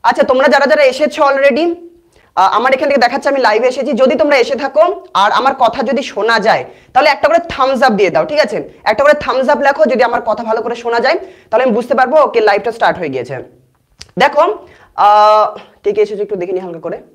আচ্ছা তোমরা যারা যারা এসেছো অলরেডি, আমার এখান থেকে দেখাচ্ছে আমি লাইভে এসেছি। যদি তোমরা এসে থাকো আর আমার কথা যদি শোনা যায় তাহলে একটা করে থামস আপ দিয়ে দাও, ঠিক আছে? একটা করে থামস আপ লেখো যদি আমার কথা ভালো করে শোনা যায়, তাহলে আমি বুঝতে পারবো ওকে লাইভটা স্টার্ট হয়ে গিয়েছে। দেখো কে কে এসেছো একটু দেখে নি হালকা করে।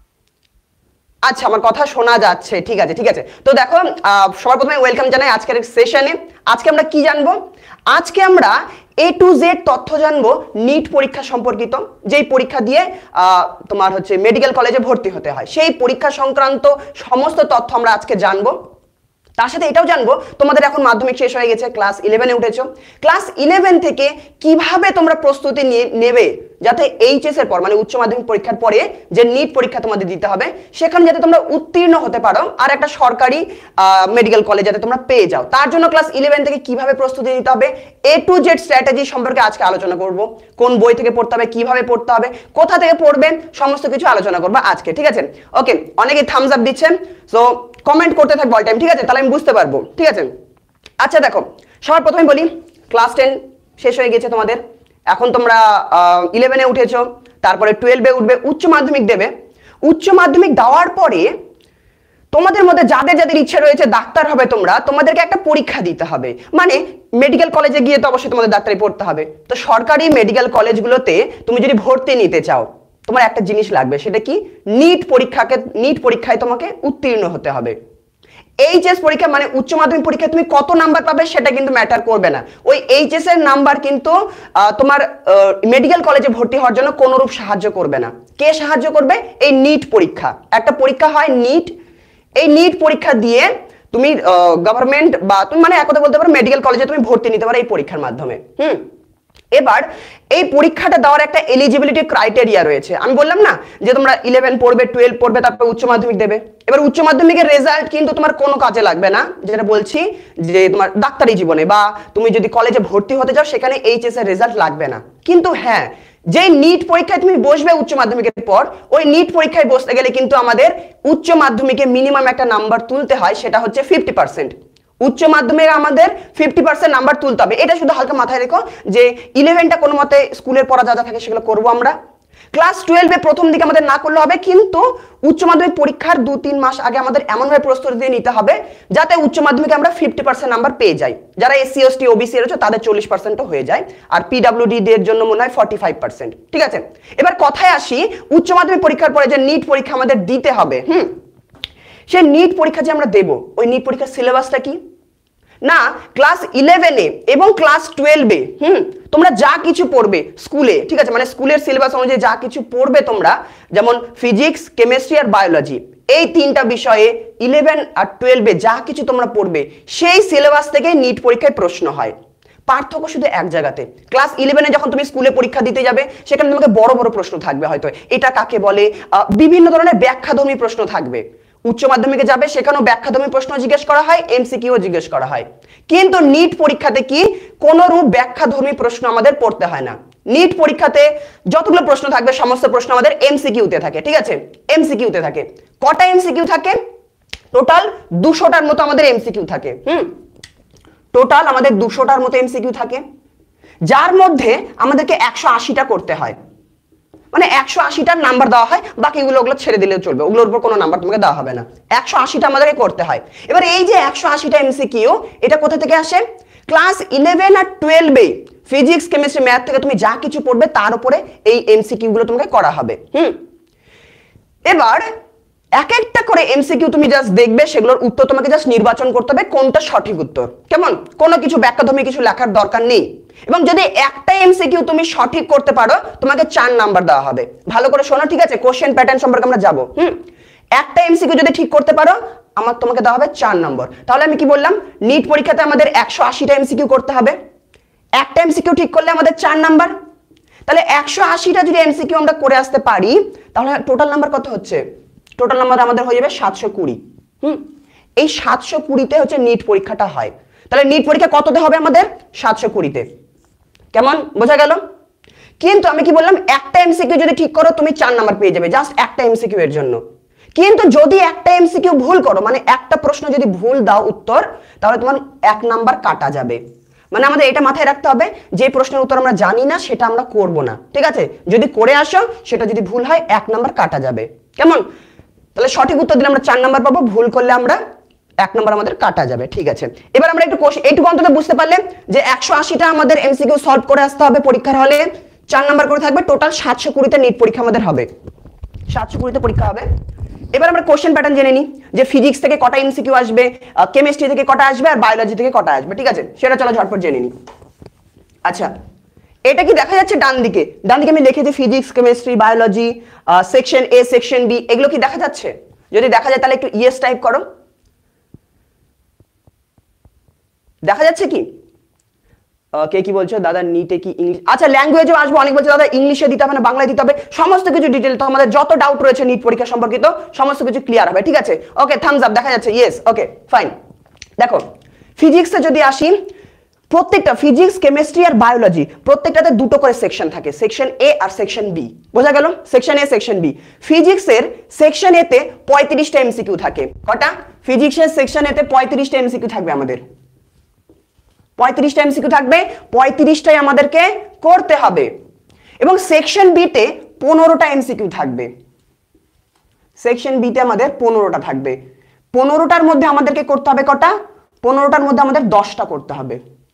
আচ্ছা আমার কথা শোনা যাচ্ছে, ঠিক আছে ঠিক আছে। তো দেখো সবার প্রথমে ওয়েলকাম জানাই আজকের সেশনে। আজকে আমরা কি জানবো? আজকে আমরা A to Z তথ্য জানবো নিট পরীক্ষা সম্পর্কিত, যেই পরীক্ষা দিয়ে তোমার হচ্ছে মেডিকেল কলেজে ভর্তি হতে হয়, সেই পরীক্ষা সংক্রান্ত সমস্ত তথ্য আমরা আজকে জানবো। তার সাথে এটাও জানবো তোমাদের এখন মাধ্যমিক শেষ হয়ে গেছে, ক্লাস 11-এ উঠেছো। ক্লাস 11 থেকে কিভাবে তোমরা প্রস্তুতি নেবে যাতে এইচএস এর পর মানে উচ্চ মাধ্যমিক পরীক্ষার পরে যে নিট পরীক্ষা তোমাদের দিতে হবে সেখানে যাতে তোমরা উত্তীর্ণ হতে পারো আর একটা সরকারি মেডিকেল কলেজ যাতে তোমরা পেয়ে যাও, তার জন্য ক্লাস 11 থেকে কিভাবে প্রস্তুতি নিতে হবে A to Z স্ট্র্যাটেজি সম্পর্কে আজকে আলোচনা করব। কোন বই থেকে পড়তে হবে, কিভাবে পড়তে হবে, কোথা থেকে পড়বেন, সমস্ত কিছু আলোচনা করবো আজকে, ঠিক আছে? ওকে, অনেকে থামস আপ দিচ্ছেন, সো কমেন্ট করতে থাকবো অল টাইম, ঠিক আছে? তাহলে আমি বুঝতে পারবো, ঠিক আছে? আচ্ছা দেখো সবার প্রথমে বলি, ক্লাস 10 শেষ হয়ে গেছে তোমাদের, এখন তোমরা 11-এ উঠেছো, তারপরে 12-এ উঠবে, উচ্চ মাধ্যমিক দেবে। উচ্চ মাধ্যমিক দেওয়ার পরে তোমাদের মধ্যে যাদের যাদের ইচ্ছে রয়েছে ডাক্তার হবে তোমরা, তোমাদেরকে একটা পরীক্ষা দিতে হবে, মানে মেডিকেল কলেজে গিয়ে তো অবশ্যই তোমাদের ডাক্তারি পড়তে হবে। তো সরকারি মেডিকেল কলেজগুলোতে তুমি যদি ভর্তি নিতে চাও তোমার একটা জিনিস লাগবে, সেটা কি? নিট পরীক্ষায় তোমাকে উত্তীর্ণ হতে হবে। এইচএস পরীক্ষা মানে উচ্চ মাধ্যমিক পরীক্ষায় তুমি কত নাম্বার পাবে সেটা কিন্তু ম্যাটার করবে না, ওই এইচএস এর নাম্বার কিন্তু তোমার মেডিকেল কলেজে ভর্তি হওয়ার জন্য কোনোরূপ সাহায্য করবে না। কে সাহায্য করবে? এই নিট পরীক্ষা, একটা পরীক্ষা হয় নিট, এই নিট পরীক্ষা দিয়ে তুমি গভর্নমেন্ট বা তুমি মানে এক কথা বলতে পারো মেডিকেল কলেজে তুমি ভর্তি নিতে পারো এই পরীক্ষার মাধ্যমে। এবার এই পরীক্ষাটা দেওয়ার একটা এলিজিবিলিটি ক্রাইটেরিয়া রয়েছে। আমি বললাম না যে তোমরা 11 পড়বে, 12 পড়বে, তারপর উচ্চ মাধ্যমিক দেবে। এবার উচ্চ মাধ্যমিকের রেজাল্ট কিন্তু তোমার কোনো কাজে লাগবে না, যেটা বলছি যে তোমার ডাক্তারি জীবনে বা তুমি যদি কলেজে ভর্তি হতে চাও সেখানে এইচএস এর রেজাল্ট লাগবে না। কিন্তু হ্যাঁ, যে নিট পরীক্ষায় তুমি বসবে উচ্চ মাধ্যমিকের পর, ওই নিট পরীক্ষায় বসতে গেলে কিন্তু আমাদের উচ্চ মাধ্যমিকে মিনিমাম একটা নাম্বার তুলতে হয়, সেটা হচ্ছে 50%। উচ্চ মাধ্যমিকে আমাদের 50% নাম্বার তুলতে হবে। এটা শুধু হালকা মাথায় রেখো যে 11টা কোনো মতে স্কুলের পড়া যা যা থাকে সেগুলো করবো আমরা। ক্লাস 12-এ প্রথম দিকে আমাদের না করলে হবে, কিন্তু উচ্চ মাধ্যমিক পরীক্ষার 2-3 মাস আগে আমাদের এমনভাবে প্রস্তুতি নিতে হবে যাতে উচ্চ মাধ্যমিকে আমরা 50% নাম্বার পেয়ে যাই। যারা এসসি এসটি ওবিসি রয়েছে তাদের 40% হয়ে যায়, আর পিডব্লিউডি দের জন্য মনে হয় 45%, ঠিক আছে? এবার কথায় আসি, উচ্চ মাধ্যমিক পরীক্ষার পরে যে নিট পরীক্ষা আমাদের দিতে হবে, সেই নিট পরীক্ষা যে আমরা দেব, ওই নিট পরীক্ষার সিলেবাসটা কি না? ক্লাস 11-এ এবং ক্লাস 12-এ তোমরা যা কিছু পড়বে স্কুলে, ঠিক আছে, মানে স্কুলের সিলেবাস অনুযায়ী যা কিছু পড়বে তোমরা, যেমন ফিজিক্স, কেমিস্ট্রি আর বায়োলজি, এই 3টা বিষয়ে 11 আর 12-এ যা কিছু তোমরা পড়বে সেই সিলেবাস থেকে নিট পরীক্ষায় প্রশ্ন হয়। পার্থক্য শুধু এক জায়গাতে, ক্লাস 11-এ যখন তুমি স্কুলে পরীক্ষা দিতে যাবে সেখানে তোমাকে বড় বড় প্রশ্ন থাকবে, হয়তো এটা কাকে বলে, বিভিন্ন ধরনের ব্যাখ্যাধর্মী প্রশ্ন থাকবে। উচ্চ মাধ্যমিকে যাবে সেখানেও ব্যাখ্যাধর্মী প্রশ্ন জিজ্ঞেস করা হয়, এমসিকিউ জিজ্ঞেস করা হয়, কিন্তু নিট পরীক্ষাতে কি কোনো রূপ ব্যাখ্যাধর্মী প্রশ্ন আমাদের পড়তে হয় না। নিট পরীক্ষাতে যতগুলো প্রশ্ন থাকবে সমস্ত প্রশ্ন আমাদের এমসিকিউতে থাকে, ঠিক আছে? এমসিকিউতে থাকে। কটা এমসিকিউ থাকে? টোটাল 200টার মতো আমাদের এমসিকিউ থাকে। টোটাল আমাদের 200টার মতো এমসিকিউ থাকে, যার মধ্যে আমাদেরকে 180টা করতে হয়, মানে 180টার নাম্বার দেওয়া হয়, বাকিগুলো ওগুলো ছেড়ে দিলেও চলবে, ওগুলোর উপর কোনো নাম্বার তোমাকে দেওয়া হবে না। 180টা আমাদেরকে করতে হয়। এবার এই যে 180টা এমসিকিউ, এটা কোথা থেকে আসে? ক্লাস 11 আর 12-এ ফিজিক্স, কেমিস্ট্রি, ম্যাথ থেকে তুমি যা কিছু পড়বে তার উপরে এই এমসিকিউ গুলো তোমাকে করা হবে। এবার এক একটা করে এমসিকিউ তুমি জাস্ট দেখবে, সেগুলোর উত্তর তোমাকে জাস্ট নির্বাচন করতে হবে কোনটা সঠিক উত্তর, কেমন? কোনো কিছু ব্যাখ্যাধর্মী কিছু লেখার দরকার নেই। এবং যদি একটা এমসিকিউ তুমি সঠিক করতে পারো তোমাকে 4 নাম্বার দেওয়া হবে। ভালো করে শোনো, ঠিক আছে? কোশ্চেন প্যাটার্ন সম্পর্কে আমরা যাব। একটা এমসিকিউ যদি ঠিক করতে পারো তোমাকে দেওয়া হবে 4 নম্বর। তাহলে আমি কি বললাম? নিট পরীক্ষাতে আমাদের 180টা এমসিকিউ করতে হবে, একটা এমসিকিউ ঠিক করলে আমাদের 4 নাম্বার। তাহলে 180টা যদি এমসিকিউ আমরা করে আসতে পারি তাহলে টোটাল নাম্বার কত হচ্ছে? টোটাল নাম্বার আমাদের হয়ে যাবে 720। এই 720-তে হচ্ছে নিট পরীক্ষাটা হয়। তাহলে নিট পরীক্ষা কততে হবে আমাদের? 720-তে। কেমন বোঝা গেল? কিন্তু আমি কি বললাম, একটা এমসিকিউ যদি ঠিক করো তুমি 4 নাম্বার পেয়ে যাবে, জাস্ট একটা এমসিকিউ এর জন্য। কিন্তু যদি একটা এমসিকিউ ভুল করো, মানে একটা প্রশ্ন যদি ভুল দাও উত্তর, তাহলে তোমার 1 নাম্বার কাটা যাবে। মানে আমাদের এটা মাথায় রাখতে হবে যে প্রশ্নের উত্তর আমরা জানি না সেটা আমরা করব না, ঠিক আছে? যদি করে আসো সেটা যদি ভুল হয় 1 নাম্বার কাটা যাবে, কেমন? তাহলে সঠিক উত্তর দিলে আমরা 4 নাম্বার পাবো, ভুল করলে আমরা 1 নাম্বার আমাদের কাটা যাবে, ঠিক আছে? এবার আমরা একটু এইটুকু অন্তত বুঝতে পারলে যে 180টা আমাদের এমসিকিউ সলভ করে আসতে হবে পরীক্ষার হলে, 4 নাম্বার করে থাকবে, টোটাল 720তে নিট পরীক্ষা আমাদের হবে, 720তে পরীক্ষা হবে। এবার আমরা কোশ্চেন প্যাটার্ন জেনে নিই যে ফিজিক্স থেকে কটা এমসিকিউ আসবে, কেমিস্ট্রি থেকে কটা আসবে আর বায়োলজি থেকে কটা আসবে, ঠিক আছে? সেটা চলো ঝটপট জেনে নিই। আচ্ছা, এটা কি দেখা যাচ্ছে ডান দিকে? ডান দিকে আমি লিখেছি physics, chemistry, biology, section A, section B, এগুলো কি দেখা যাচ্ছে? যদি দেখা যায় তাহলে একটু ইয়েস টাইপ করো। দেখা যাচ্ছে কি? কে কি বলছো দাদা নিটে কি ইংলিশ? আচ্ছা, ল্যাঙ্গুয়েজও আসবে, অনেক বলছে দাদা ইংলিশে দিতে হবে না বাংলায় দিতে হবে, সমস্ত কিছু ডিটেইল তো আমাদের যত ডাউট রয়েছে নিট পরীক্ষা সম্পর্কিত সমস্ত কিছু ক্লিয়ার হবে, ঠিক আছে? ওকে, থামস আপ, দেখা যাচ্ছে, ইয়েস, ওকে ফাইন। দেখো ফিজিক্সে যদি আসি, প্রত্যেকটা ফিজিক্স, কেমিস্ট্রি আর বায়োলজি প্রত্যেকটাতে দুটো করে সেকশন থাকে, সেকশন এ আর সেকশন বি, বোঝা গেল? Section A, section B. ফিজিক্সের সেকশন এ তে 35টা এমসিকিউ থাকে। কটা? ফিজিক্সের সেকশন এ তে 35টা এমসিকিউ থাকবে আমাদের, 35টা এমসিকিউ থাকবে, 35টাই আমাদেরকে করতে হবে। এবং সেকশন বি তে 15টা এমসিকিউ থাকবে, সেকশন বি তে আমাদের 15টা থাকবে। 15টার মধ্যে আমাদেরকে করতে হবে কটা? 15টার মধ্যে আমাদের 10টা করতে হবে,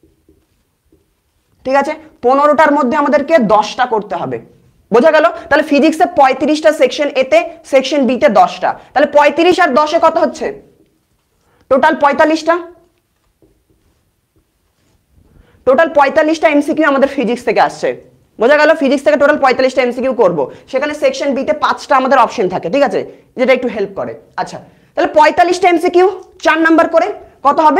ঠিক আছে? 15টার মধ্যে আমাদেরকে 10টা করতে হবে, বোঝা গেল? তাহলে ফিজিক্সে 35টা সেকশন এ তে, সেকশন বি তে 10টা, তাহলে 35 আর 10 এ কত হচ্ছে? টোটাল 45টা, টোটাল 45টা এমসিকিউ আমাদের ফিজিক্স থেকে আসছে, বোঝা গেল? ফিজিক্স থেকে টোটাল 45টা এমসিকিউ করব, সেখানে সেকশন বি তে 5টা আমাদের অপশন থাকে, ঠিক আছে? যেটা একটু হেল্প করে। আচ্ছা, তাহলে 45টা এমসিকিউ 4 নাম্বার করে কত হবে?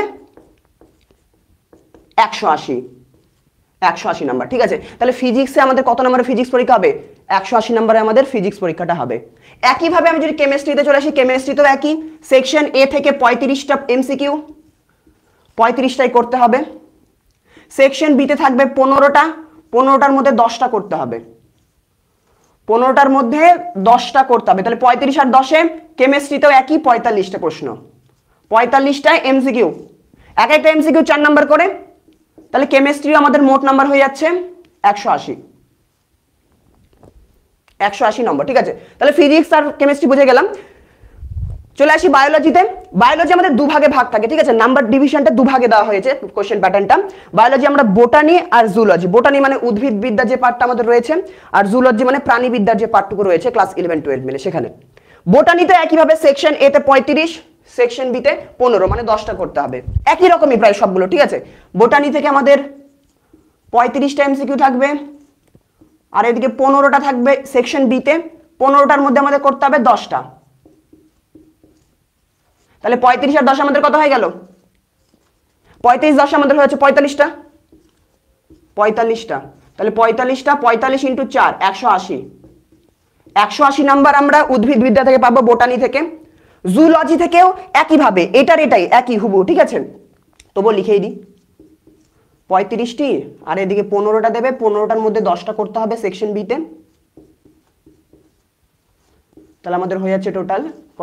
180, 180 নাম্বার, ঠিক আছে? তাহলে ফিজিক্সে আমাদের কত নাম্বারের ফিজিক্স পরীক্ষা হবে? 180 নাম্বারে আমাদের ফিজিক্স পরীক্ষাটা হবে। একইভাবে আমি যদি কেমিস্ট্রিতে চলে আসি, কেমিস্ট্রিতেও একই, সেকশন এ থেকে 35টা এমসিকিউ, 35টাই করতে হবে। সেকশন বি তে থাকবে 15টা, 15টার মধ্যে 10টা করতে হবে, 15টার মধ্যে 10টা করতে হবে। তাহলে 35 আর 10 এ কেমিস্ট্রিতেও একই 45টা প্রশ্ন, 45টা এমসিকিউ, এক একটা এমসিকিউ 4 নাম্বার করে, তাহলে কেমিস্ট্রিও আমাদের মোট নাম্বার হয়ে যাচ্ছে 180, 180 নম্বর, ঠিক আছে? তাহলে ফিজিক্স আর কেমিস্ট্রি বুঝে গেলাম। চলে আসি বায়োলজিতে। বায়োলজি আমাদের দুভাগে ভাগ থাকে, ঠিক আছে? নাম্বার ডিভিশনটা দুভাগে দেওয়া হয়েছে কোশ্চেন প্যাটার্নটা। বায়োলজি আমরা বোটানি আর জুলজি, বোটানি মানে উদ্ভিদ বিদ্যা যে পার্টটা আমাদের রয়েছে, আর জুলজি মানে প্রাণীবিদ্যার যে পার্টটুকু রয়েছে ক্লাস 11 12 মিলে সেখানে। বোটানিতে একইভাবে সেকশন এ তে 35, সেকশন বি তে 15, মানে 10টা করতে হবে, একই রকমই প্রায় সবগুলো, ঠিক আছে? বোটানি থেকে আমাদের 35টা এমসিকিউ থাকবে, আর এদিকে 15টা থাকবে সেকশন বি তে, 15টার মধ্যে আমাদের করতে হবে 10টা। তাহলে 35 আর 10 আমাদের কত হয়ে গেল? 35 10 আমাদের হয়েছে 45টা, 45টা। তাহলে 45টা, 45 ইন্টু 4, 180, 180 নাম্বার আমরা উদ্ভিদ বিদ্যা থেকে পাবো, বোটানি থেকে। জুলজি থেকেও একইভাবে, এটাই একই হুবহু, ঠিক আছে? তবু লিখেই দিই, 35টি আর এদিকে 15টা দেবে, 15টার মধ্যে 10টা করতে হবে সেকশন বি তে, তাহলে আমাদের হয়ে যাচ্ছে টোটাল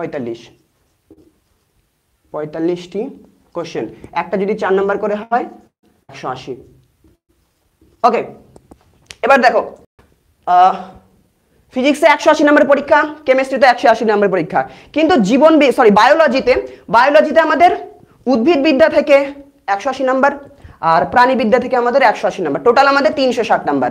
45টি কোশ্চেন। একটা যদি 4 নাম্বার করে হয় 180। ওকে, এবার দেখো ফিজিক্সে 180 নম্বরের পরীক্ষা, কেমিস্ট্রিতে 180 নম্বরের পরীক্ষা, কিন্তু বায়োলজিতে আমাদের উদ্ভিদ বিদ্যা থেকে 180 নাম্বার আর প্রাণীবিদ্যা থেকে আমাদের 180 নাম্বার, টোটাল আমাদের 360 নাম্বার।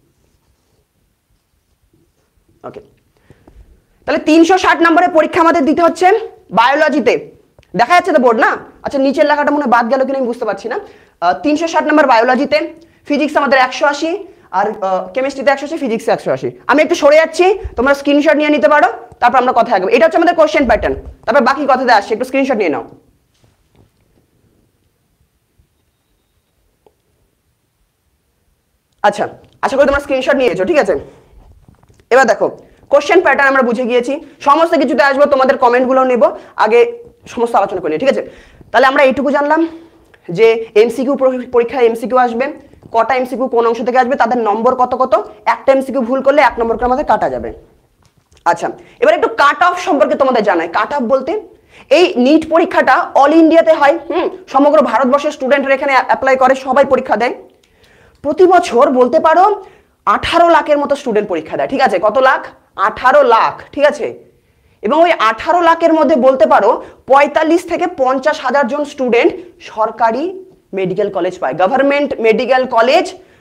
ওকে, তাহলে 360 নম্বরের পরীক্ষা আমাদের দিতে হচ্ছে বায়োলজিতে, দেখা যাচ্ছে তো বোর্ড না? আচ্ছা, নিচের লেখাটা মনে বাদ গেল কিনা আমি বুঝতে পারছি না। 360 নম্বর বায়োলজিতে, ফিজিক্স আমাদের 180 আর কেমিস্ট্রিতে 180, ফিজিক্সে 180। আমি একটু সরে যাচ্ছি, তোমরা স্ক্রিনশট নিয়ে নিতে পারো, তারপর আমরা কথা আগাবো। এটা হচ্ছে আমাদের কোশ্চেন প্যাটার্ন, তারপর বাকি কথাতে আসছে, একটু স্ক্রিনশট নিয়ে নাও। আচ্ছা, আশা করি তোমরা স্ক্রিনশট নিয়েছো, ঠিক আছে? এবার দেখো কোশ্চেন প্যাটার্ন আমরা বুঝে গিয়েছি, সমস্ত কিছুতে আসবো, তোমাদের কমেন্টগুলো নেব, আগে সমস্ত আলোচনা করে নিই, ঠিক আছে? তাহলে আমরা এইটুকু জানলাম যে এমসিকিউ পরীক্ষায় এমসিকিউ আসবে, কটা এমসিকিউ কোন অংশ থেকে আসবে, তাদের নম্বর কত কত, একটা এমসিকিউ ভুল করলে 1 নম্বর করে আমাদের কাটা যাবে। আচ্ছা, এবার একটু কাট অফ সম্পর্কে তোমাদের জানাই। কাট অফ বলতে এই নিট পরীক্ষাটা অল ইন্ডিয়াতে হয়, সমগ্র ভারতবর্ষের স্টুডেন্টরা এখানে অ্যাপ্লাই করে, সবাই পরীক্ষা দেয়। প্রতি বছর বলতে পারো 18 লাখের মতো স্টুডেন্ট পরীক্ষা দেয়, ঠিক আছে? কত লাখ? 18 লাখ, ঠিক আছে? এবং ওই 18 লাখের মধ্যে বলতে পারো 45 থেকে 50,000 জন স্টুডেন্ট সরকারি মেডিকেল কলেজ পায়, গভর্নমেন্ট মেডিকেল কলেজ।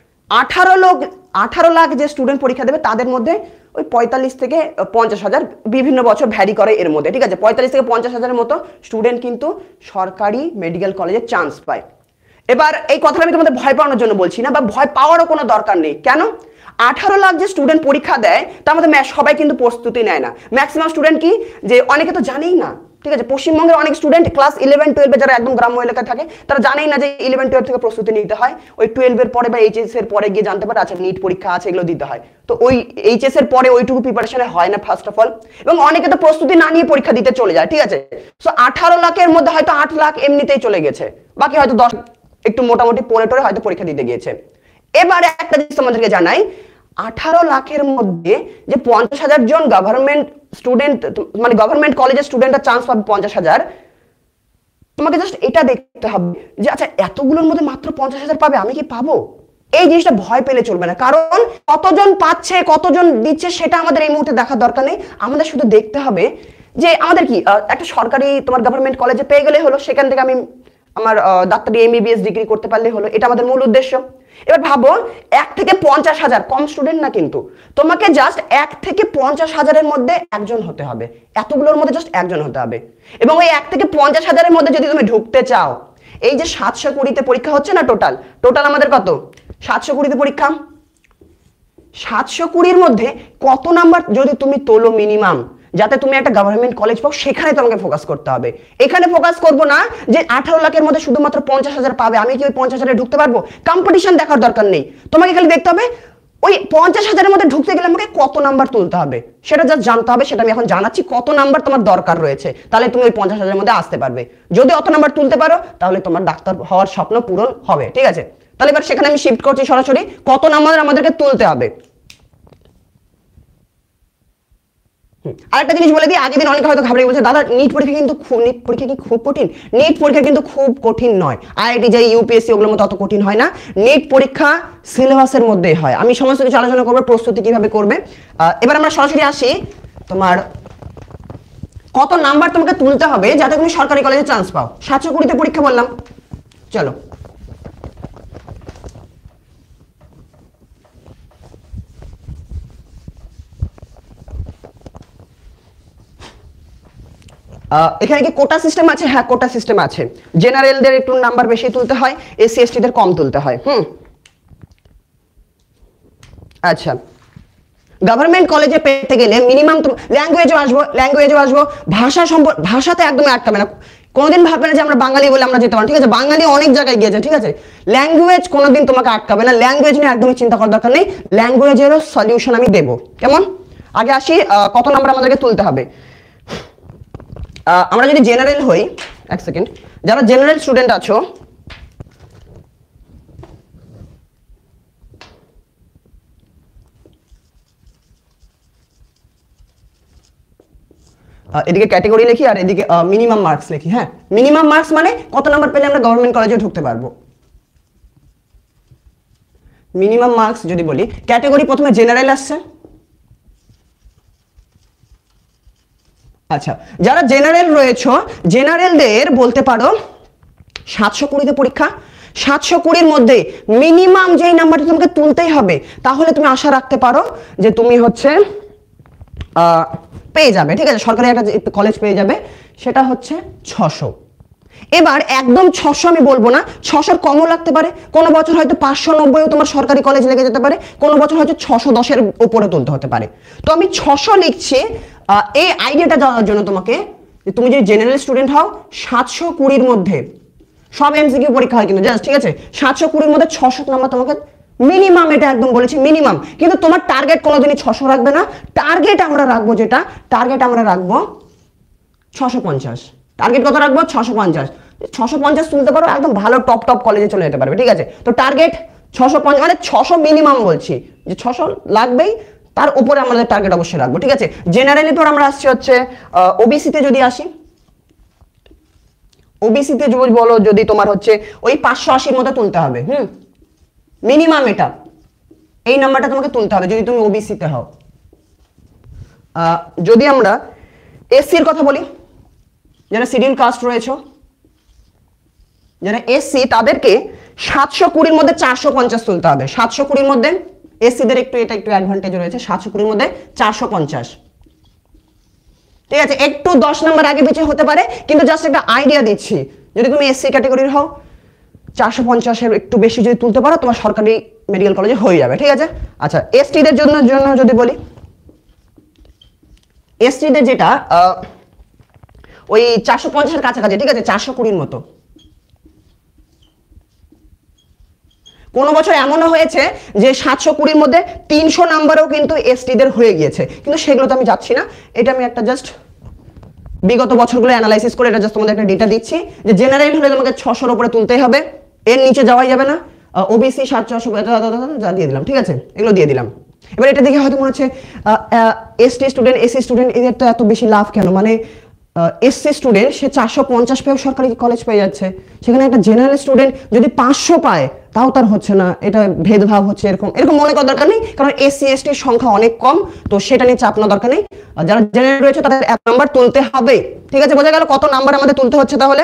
18 লাখ যে স্টুডেন্ট পরীক্ষা দেবে তাদের মধ্যে ওই 45 থেকে 50,000, বিভিন্ন বছর ভ্যারি করে এর মধ্যে, ঠিক আছে? 45 থেকে 50,000-এর মতো স্টুডেন্ট কিন্তু সরকারি মেডিকেল কলেজে চান্স পায়। এবার এই কথাটা আমি তোমাদের ভয় পাওয়ানোর জন্য বলছি না, বা ভয় পাওয়ারও কোনো দরকার নেই। কেন? 18 লাখ যে স্টুডেন্ট পরীক্ষা দেয় তার মধ্যে সবাই কিন্তু প্রস্তুতি নেয় না। ম্যাক্সিমাম স্টুডেন্ট কি, যে অনেকে তো জানেই না, ঠিক আছে? পশ্চিমবঙ্গের অনেক স্টুডেন্ট ক্লাস 11-12 যারা একদম গ্রাম্য এলাকায় থাকে তারা জানেই না যে 11-12 থেকে প্রস্তুতি নিতে হয়। ওই 12-এর পরে বা এইচএস এর পরে গিয়ে জানতে পারে আচ্ছা নিট পরীক্ষা আছে, এগুলো দিতে হয়। তো ওই এইচএস এর পরে ওইটুকু প্রিপারেশনে হয় না ফার্স্ট অফ অল, এবং অনেকে তো প্রস্তুতি না নিয়ে পরীক্ষা দিতে চলে যায়, ঠিক আছে? সো 18 লাখের মধ্যে হয়তো 8 লাখ এমনিতেই চলে গেছে, বাকি হয়তো 10 একটু মোটামুটি পড়ে হয়তো পরীক্ষা দিতে গিয়েছে। এবারে একটা জিনিস তোমাদেরকে জানাই, 18 লাখের মধ্যে যে 50,000 জন গভর্নমেন্ট স্টুডেন্ট, মানে গভর্নমেন্ট কলেজের স্টুডেন্টরা চান্স পাবে 50,000, তোমাকে জাস্ট এটা দেখতে হবে যে আচ্ছা এতগুলোর মধ্যে মাত্র 50,000 পাবে, আমি কি পাবো? এই জিনিসটা ভয় পেলে চলবে না, কারণ কতজন পাচ্ছে কতজন দিচ্ছে সেটা আমাদের এই মুহূর্তে দেখার দরকার নেই। আমাদের শুধু দেখতে হবে যে আমাদের কি একটা সরকারি তোমার গভর্নমেন্ট কলেজে পেয়ে গেলে হলো, সেখান থেকে আমি আমার ডাক্তারি এমবিবিএস ডিগ্রি করতে পারলে হলো, এটা আমাদের মূল উদ্দেশ্য। এবার ভাবো 1 থেকে 50,000, কম স্টুডেন্ট না কিন্তু, তোমাকে জাস্ট 1 থেকে 50,000-এর মধ্যে একজন হতে হবে, এতগুলোর মধ্যে জাস্ট একজন হতে হবে। এবং ওই 1 থেকে 50,000-এর মধ্যে যদি তুমি ঢুকতে চাও, এই যে 720-তে পরীক্ষা হচ্ছে না, টোটাল আমাদের কত? 720-তে পরীক্ষা। 720-র মধ্যে কত নাম্বার যদি তুমি তোলো মিনিমাম, যাতে তুমি একটা গভর্নমেন্ট কলেজ পাও, সেখানে তোমাকে ফোকাস করতে হবে। এখানে ফোকাস করব না যে 18 লাখের মধ্যে শুধুমাত্র 50,000 পাবে, আমি কি ওই 50,000-এ ঢুকতে পারবো? কম্পিটিশন দেখার দরকার নেই, তোমাকে খালি দেখতে হবে ওই 50,000-এর মধ্যে ঢুকতে গেলে আমাকে কত নাম্বার তুলতে হবে সেটা জাস্ট জানতে হবে। সেটা আমি এখন জানাচ্ছি, কত নাম্বার তোমার দরকার রয়েছে, তাহলে তুমি ওই 50,000-এর মধ্যে আসতে পারবে। যদি অত নাম্বার তুলতে পারো তাহলে তোমার ডাক্তার হওয়ার স্বপ্ন পূরণ হবে, ঠিক আছে? তাহলে এবার সেখানে আমি শিফট করছি সরাসরি, কত নাম্বার আমাদেরকে তুলতে হবে। আরেকটা জিনিস বলে দিই, আগের দিন অনেকে হয়তো ঘাবড়ে বলছে দাদা নিট পরীক্ষা কি খুব কঠিন। নিট পরীক্ষা কিন্তু খুব কঠিন নয়, আইআইটি যে ইউপিএসসি ওগুলোর মতো অত কঠিন হয় না। নিট পরীক্ষা সিলেবাসের মধ্যেই হয়। আমি সমস্ত কিছু আলোচনা করবো, প্রস্তুতি কিভাবে করবে। এবার আমরা সরাসরি আসি, তোমার কত নাম্বার তোমাকে তুলতে হবে যাতে তুমি সরকারি কলেজে চান্স পাও। 720-তে পরীক্ষা বললাম, চলো এখানে কি কোটা সিস্টেম আছে? হ্যাঁ, কোটা সিস্টেম আছে। জেনারেলদের একটু নাম্বার বেশি তুলতে হয়, এসসি এসটিদের কম তুলতে হয়। আচ্ছা, গভর্নমেন্ট কলেজে পেতে গেলে মিনিমাম ল্যাঙ্গুয়েজও আসবো, ভাষাতে একদমই আটকাবে না। কোনোদিন ভাববে না যে আমরা বাঙালি বলে আমরা যেতে পারি, ঠিক আছে? বাঙালি অনেক জায়গায় গিয়েছে, ঠিক আছে? ল্যাঙ্গুয়েজ কোনোদিন তোমাকে আটকাবে না, ল্যাঙ্গুয়েজ নিয়ে একদমই চিন্তা করার দরকার নেই। ল্যাঙ্গুয়েজেরও সলিউশন আমি দেবো, কেমন? আগে আসি কত নাম্বার আমাদেরকে তুলতে হবে। আমরা যদি জেনারেল হই, এক সেকেন্ড, যারা জেনারেল স্টুডেন্ট আছো, এদিকে ক্যাটাগরি লিখি আর এদিকে মিনিমাম মার্কস লিখি। হ্যাঁ, মিনিমাম মার্কস মানে কত নাম্বার পেলে আমরা গভর্নমেন্ট কলেজে ঢুকতে পারবো। মিনিমাম মার্কস যদি বলি, ক্যাটাগরি প্রথমে জেনারেল আসছে। আচ্ছা, যারা জেনারেল রয়েছে, জেনারেলদের বলতে পারো 720-তে পরীক্ষা। 720-র মধ্যে মিনিমাম যেই নাম্বারটা তোমাকে তুলতেই হবে, তাহলে তুমি আশা রাখতে পারো যে তুমি হচ্ছে পেয়ে যাবে, ঠিক আছে? সরকারি একটা কলেজ পেয়ে যাবে, সেটা হচ্ছে 600। এবার একদম 600 আমি বলবো না, 600-র কমও লাগতে পারে। কোনো বছর হয়তো 590-ও তোমার সরকারি কলেজ লেগে যেতে পারে, কোনো বছর হয়তো 610-এর উপরে তুলতে হতে পারে। তো আমি 600 লিখছি এই আইডিয়াটা জানার জন্য তোমাকে, যে তুমি যদি জেনারেল স্টুডেন্ট হও, 720-র মধ্যে সব এমসিকিউ পরীক্ষা হয় কিন্তু জাস্ট, ঠিক আছে? 720-র মধ্যে 600 নাম্বার তোমাকে মিনিমাম, এটা একদম বলেছি মিনিমাম। কিন্তু তোমার টার্গেট কোনোদিনই 600 রাখবে না, টার্গেট আমরা রাখবো 650। টার্গেট কত রাখবো? 650। 650 তুলতে পারো, একদম ভালো টপ কলেজে চলে যেতে পারবে, ঠিক আছে? তো টার্গেট 650, মানে 600 মিনিমাম বলছি, যে 600 লাগবেই, তার উপরে আমাদের টার্গেট অবশ্যই রাখবো, ঠিক আছে? জেনারেলি তো আমরা আসছি হচ্ছে ওবিসিতে। যদি আসি ওবিসিতে যদি বলো, যদি তোমার হচ্ছে ওই 580 মতো তুলতে হবে, মিনিমাম এটা, এই নাম্বারটা তোমাকে তুলতে হবে যদি তুমি ওবিসিতে হও। যদি আমরা এসসির কথা বলি, যারা শিডিউল কাস্ট রয়েছে, যারা এসসি, তাদেরকে 720-র মধ্যে 450 তুলতে হবে। 720-র মধ্যে এসসিদের একটু এটা একটু অ্যাডভান্টেজ রয়েছে, 720-র মধ্যে 450, ঠিক আছে। একটু 10 নাম্বার আগে পিছিয়ে হতে পারে, কিন্তু জাস্ট একটা আইডিয়া দিচ্ছি। যদি তুমি এসসি ক্যাটাগরির হও, 450-এর একটু বেশি যদি তুলতে পারো, তোমার সরকারি মেডিকেল কলেজে হয়ে যাবে, ঠিক আছে। আচ্ছা, এসটিদের জন্য যদি বলি, এসটিদের যেটা ওই 450-এর কাছাকাছি, ঠিক আছে, 420-র মতো। কোনো বছর এমনও হয়েছে যে 720-র মধ্যে 300 নাম্বারও কিন্তু এসটিদের হয়ে গিয়েছে, কিন্তু সেগুলো তো আমি যাচ্ছি না। এটা আমি একটা জাস্ট বিগত বছরগুলো অ্যানালাইসিস করে এটা জাস্ট তোমাদের একটা ডেটা দিচ্ছি যে জেনারেল হলে তোমাকে 600-র উপরে তুলতেই হবে, এর নিচে যাওয়াই যাবে না। ওবিসি 700 যা দিয়ে দিলাম, ঠিক আছে, এগুলো দিয়ে দিলাম। এবার এটা দেখে হয়তো মনে হচ্ছে এসটি স্টুডেন্ট, এসসি স্টুডেন্ট, এদের তো এত বেশি লাভ কেন? মানে এসসি স্টুডেন্ট সে 450 পেয়েও সরকারি কলেজ পেয়ে যাচ্ছে, সেখানে একটা জেনারেল স্টুডেন্ট যদি 500 পায় তাও তার হচ্ছে না, এটা ভেদভাব হচ্ছে, এরকম মনে করার দরকার নেই, কারণ এসসি এসটির সংখ্যা অনেক কম, তো সেটা নিয়ে চাপ নেওয়ার দরকার নেই। যারা জেনারেল রয়েছে তাদের 1 নাম্বার তুলতে হবে, ঠিক আছে। বোঝা গেল কত নাম্বার আমাদের তুলতে হচ্ছে? তাহলে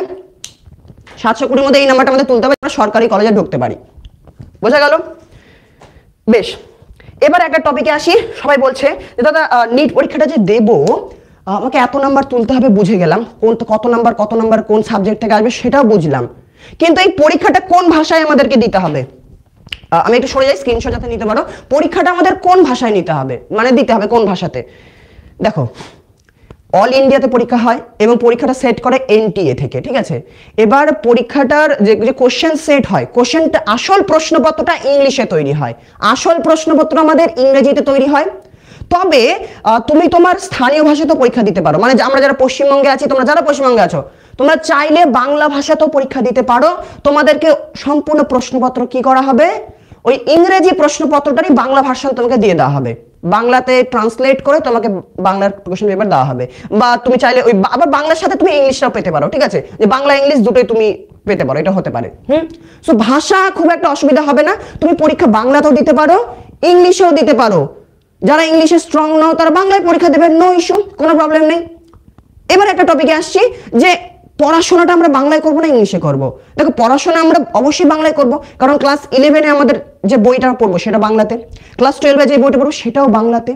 720-র মধ্যে এই নাম্বারটা আমাদের তুলতে হবে, আমরা সরকারি কলেজে ঢুকতে পারি। বোঝা গেল? বেশ, এবার একটা টপিকে আসি। সবাই বলছে যে দাদা নিট পরীক্ষাটা যে দেবো, আমাকে এত নাম্বার তুলতে হবে, বুঝে গেলাম কত নাম্বার কোন সাবজেক্ট থেকে আসবে সেটাও বুঝলাম, কিন্তু এই পরীক্ষাটা কোন ভাষায় আমাদেরকে দিতে হবে? আমি একটু সরে যাই, স্ক্রিনশট যাতে নিতে পারো। পরীক্ষাটা আমাদের কোন ভাষায় নিতে হবে, মানে দিতে হবে কোন ভাষাতে? দেখো, অল ইন্ডিয়াতে পরীক্ষা হয় এবং পরীক্ষাটা সেট করে এনটিএ থেকে, ঠিক আছে। এবার পরীক্ষাটার যে কোশ্চেন সেট হয়, কোশ্চেনটা আসল প্রশ্নপত্রটা ইংলিশে তৈরি হয়, আসল প্রশ্নপত্র আমাদের ইংরেজিতে তৈরি হয়। তবে তুমি তোমার স্থানীয় ভাষাতেও পরীক্ষা দিতে পারো, মানে আমরা যারা পশ্চিমবঙ্গে আছি, তোমরা যারা পশ্চিমবঙ্গে আছো, তোমরা চাইলে বাংলা ভাষাতেও পরীক্ষা দিতে পারো। তোমাদেরকে সম্পূর্ণ প্রশ্নপত্র কি করা হবে, ওই ইংরেজি প্রশ্নপত্রটারই বাংলা ভার্সন তোমাকে দিয়ে দেওয়া হবে, বাংলাতে ট্রান্সলেট করে তোমাকে বাংলার কোশ্চেন পেপার দেওয়া হবে। বা তুমি চাইলে ওই আবার বাংলার সাথে তুমি ইংলিশটাও পেতে পারো, ঠিক আছে, যে বাংলা ইংলিশ দুটোই তুমি পেতে পারো, এটা হতে পারে। সো ভাষা খুব একটা অসুবিধা হবে না, তুমি পরীক্ষা বাংলাতেও দিতে পারো, ইংলিশেও দিতে পারো। যারা ইংলিশে স্ট্রং নাও তারা বাংলায় পরীক্ষা দেবে, নো ইস্যু, কোনো প্রবলেম নেই। এবার একটা টপিকে আসছি যে পড়াশোনাটা আমরা বাংলায় করবো না ইংলিশে করব? দেখো, পড়াশোনা আমরা অবশ্যই বাংলায় করব, কারণ ক্লাস 11-এ আমাদের যে বইটা পড়বো সেটা বাংলাতে, ক্লাস 12-এ যে বইটা পড়বো সেটাও বাংলাতে।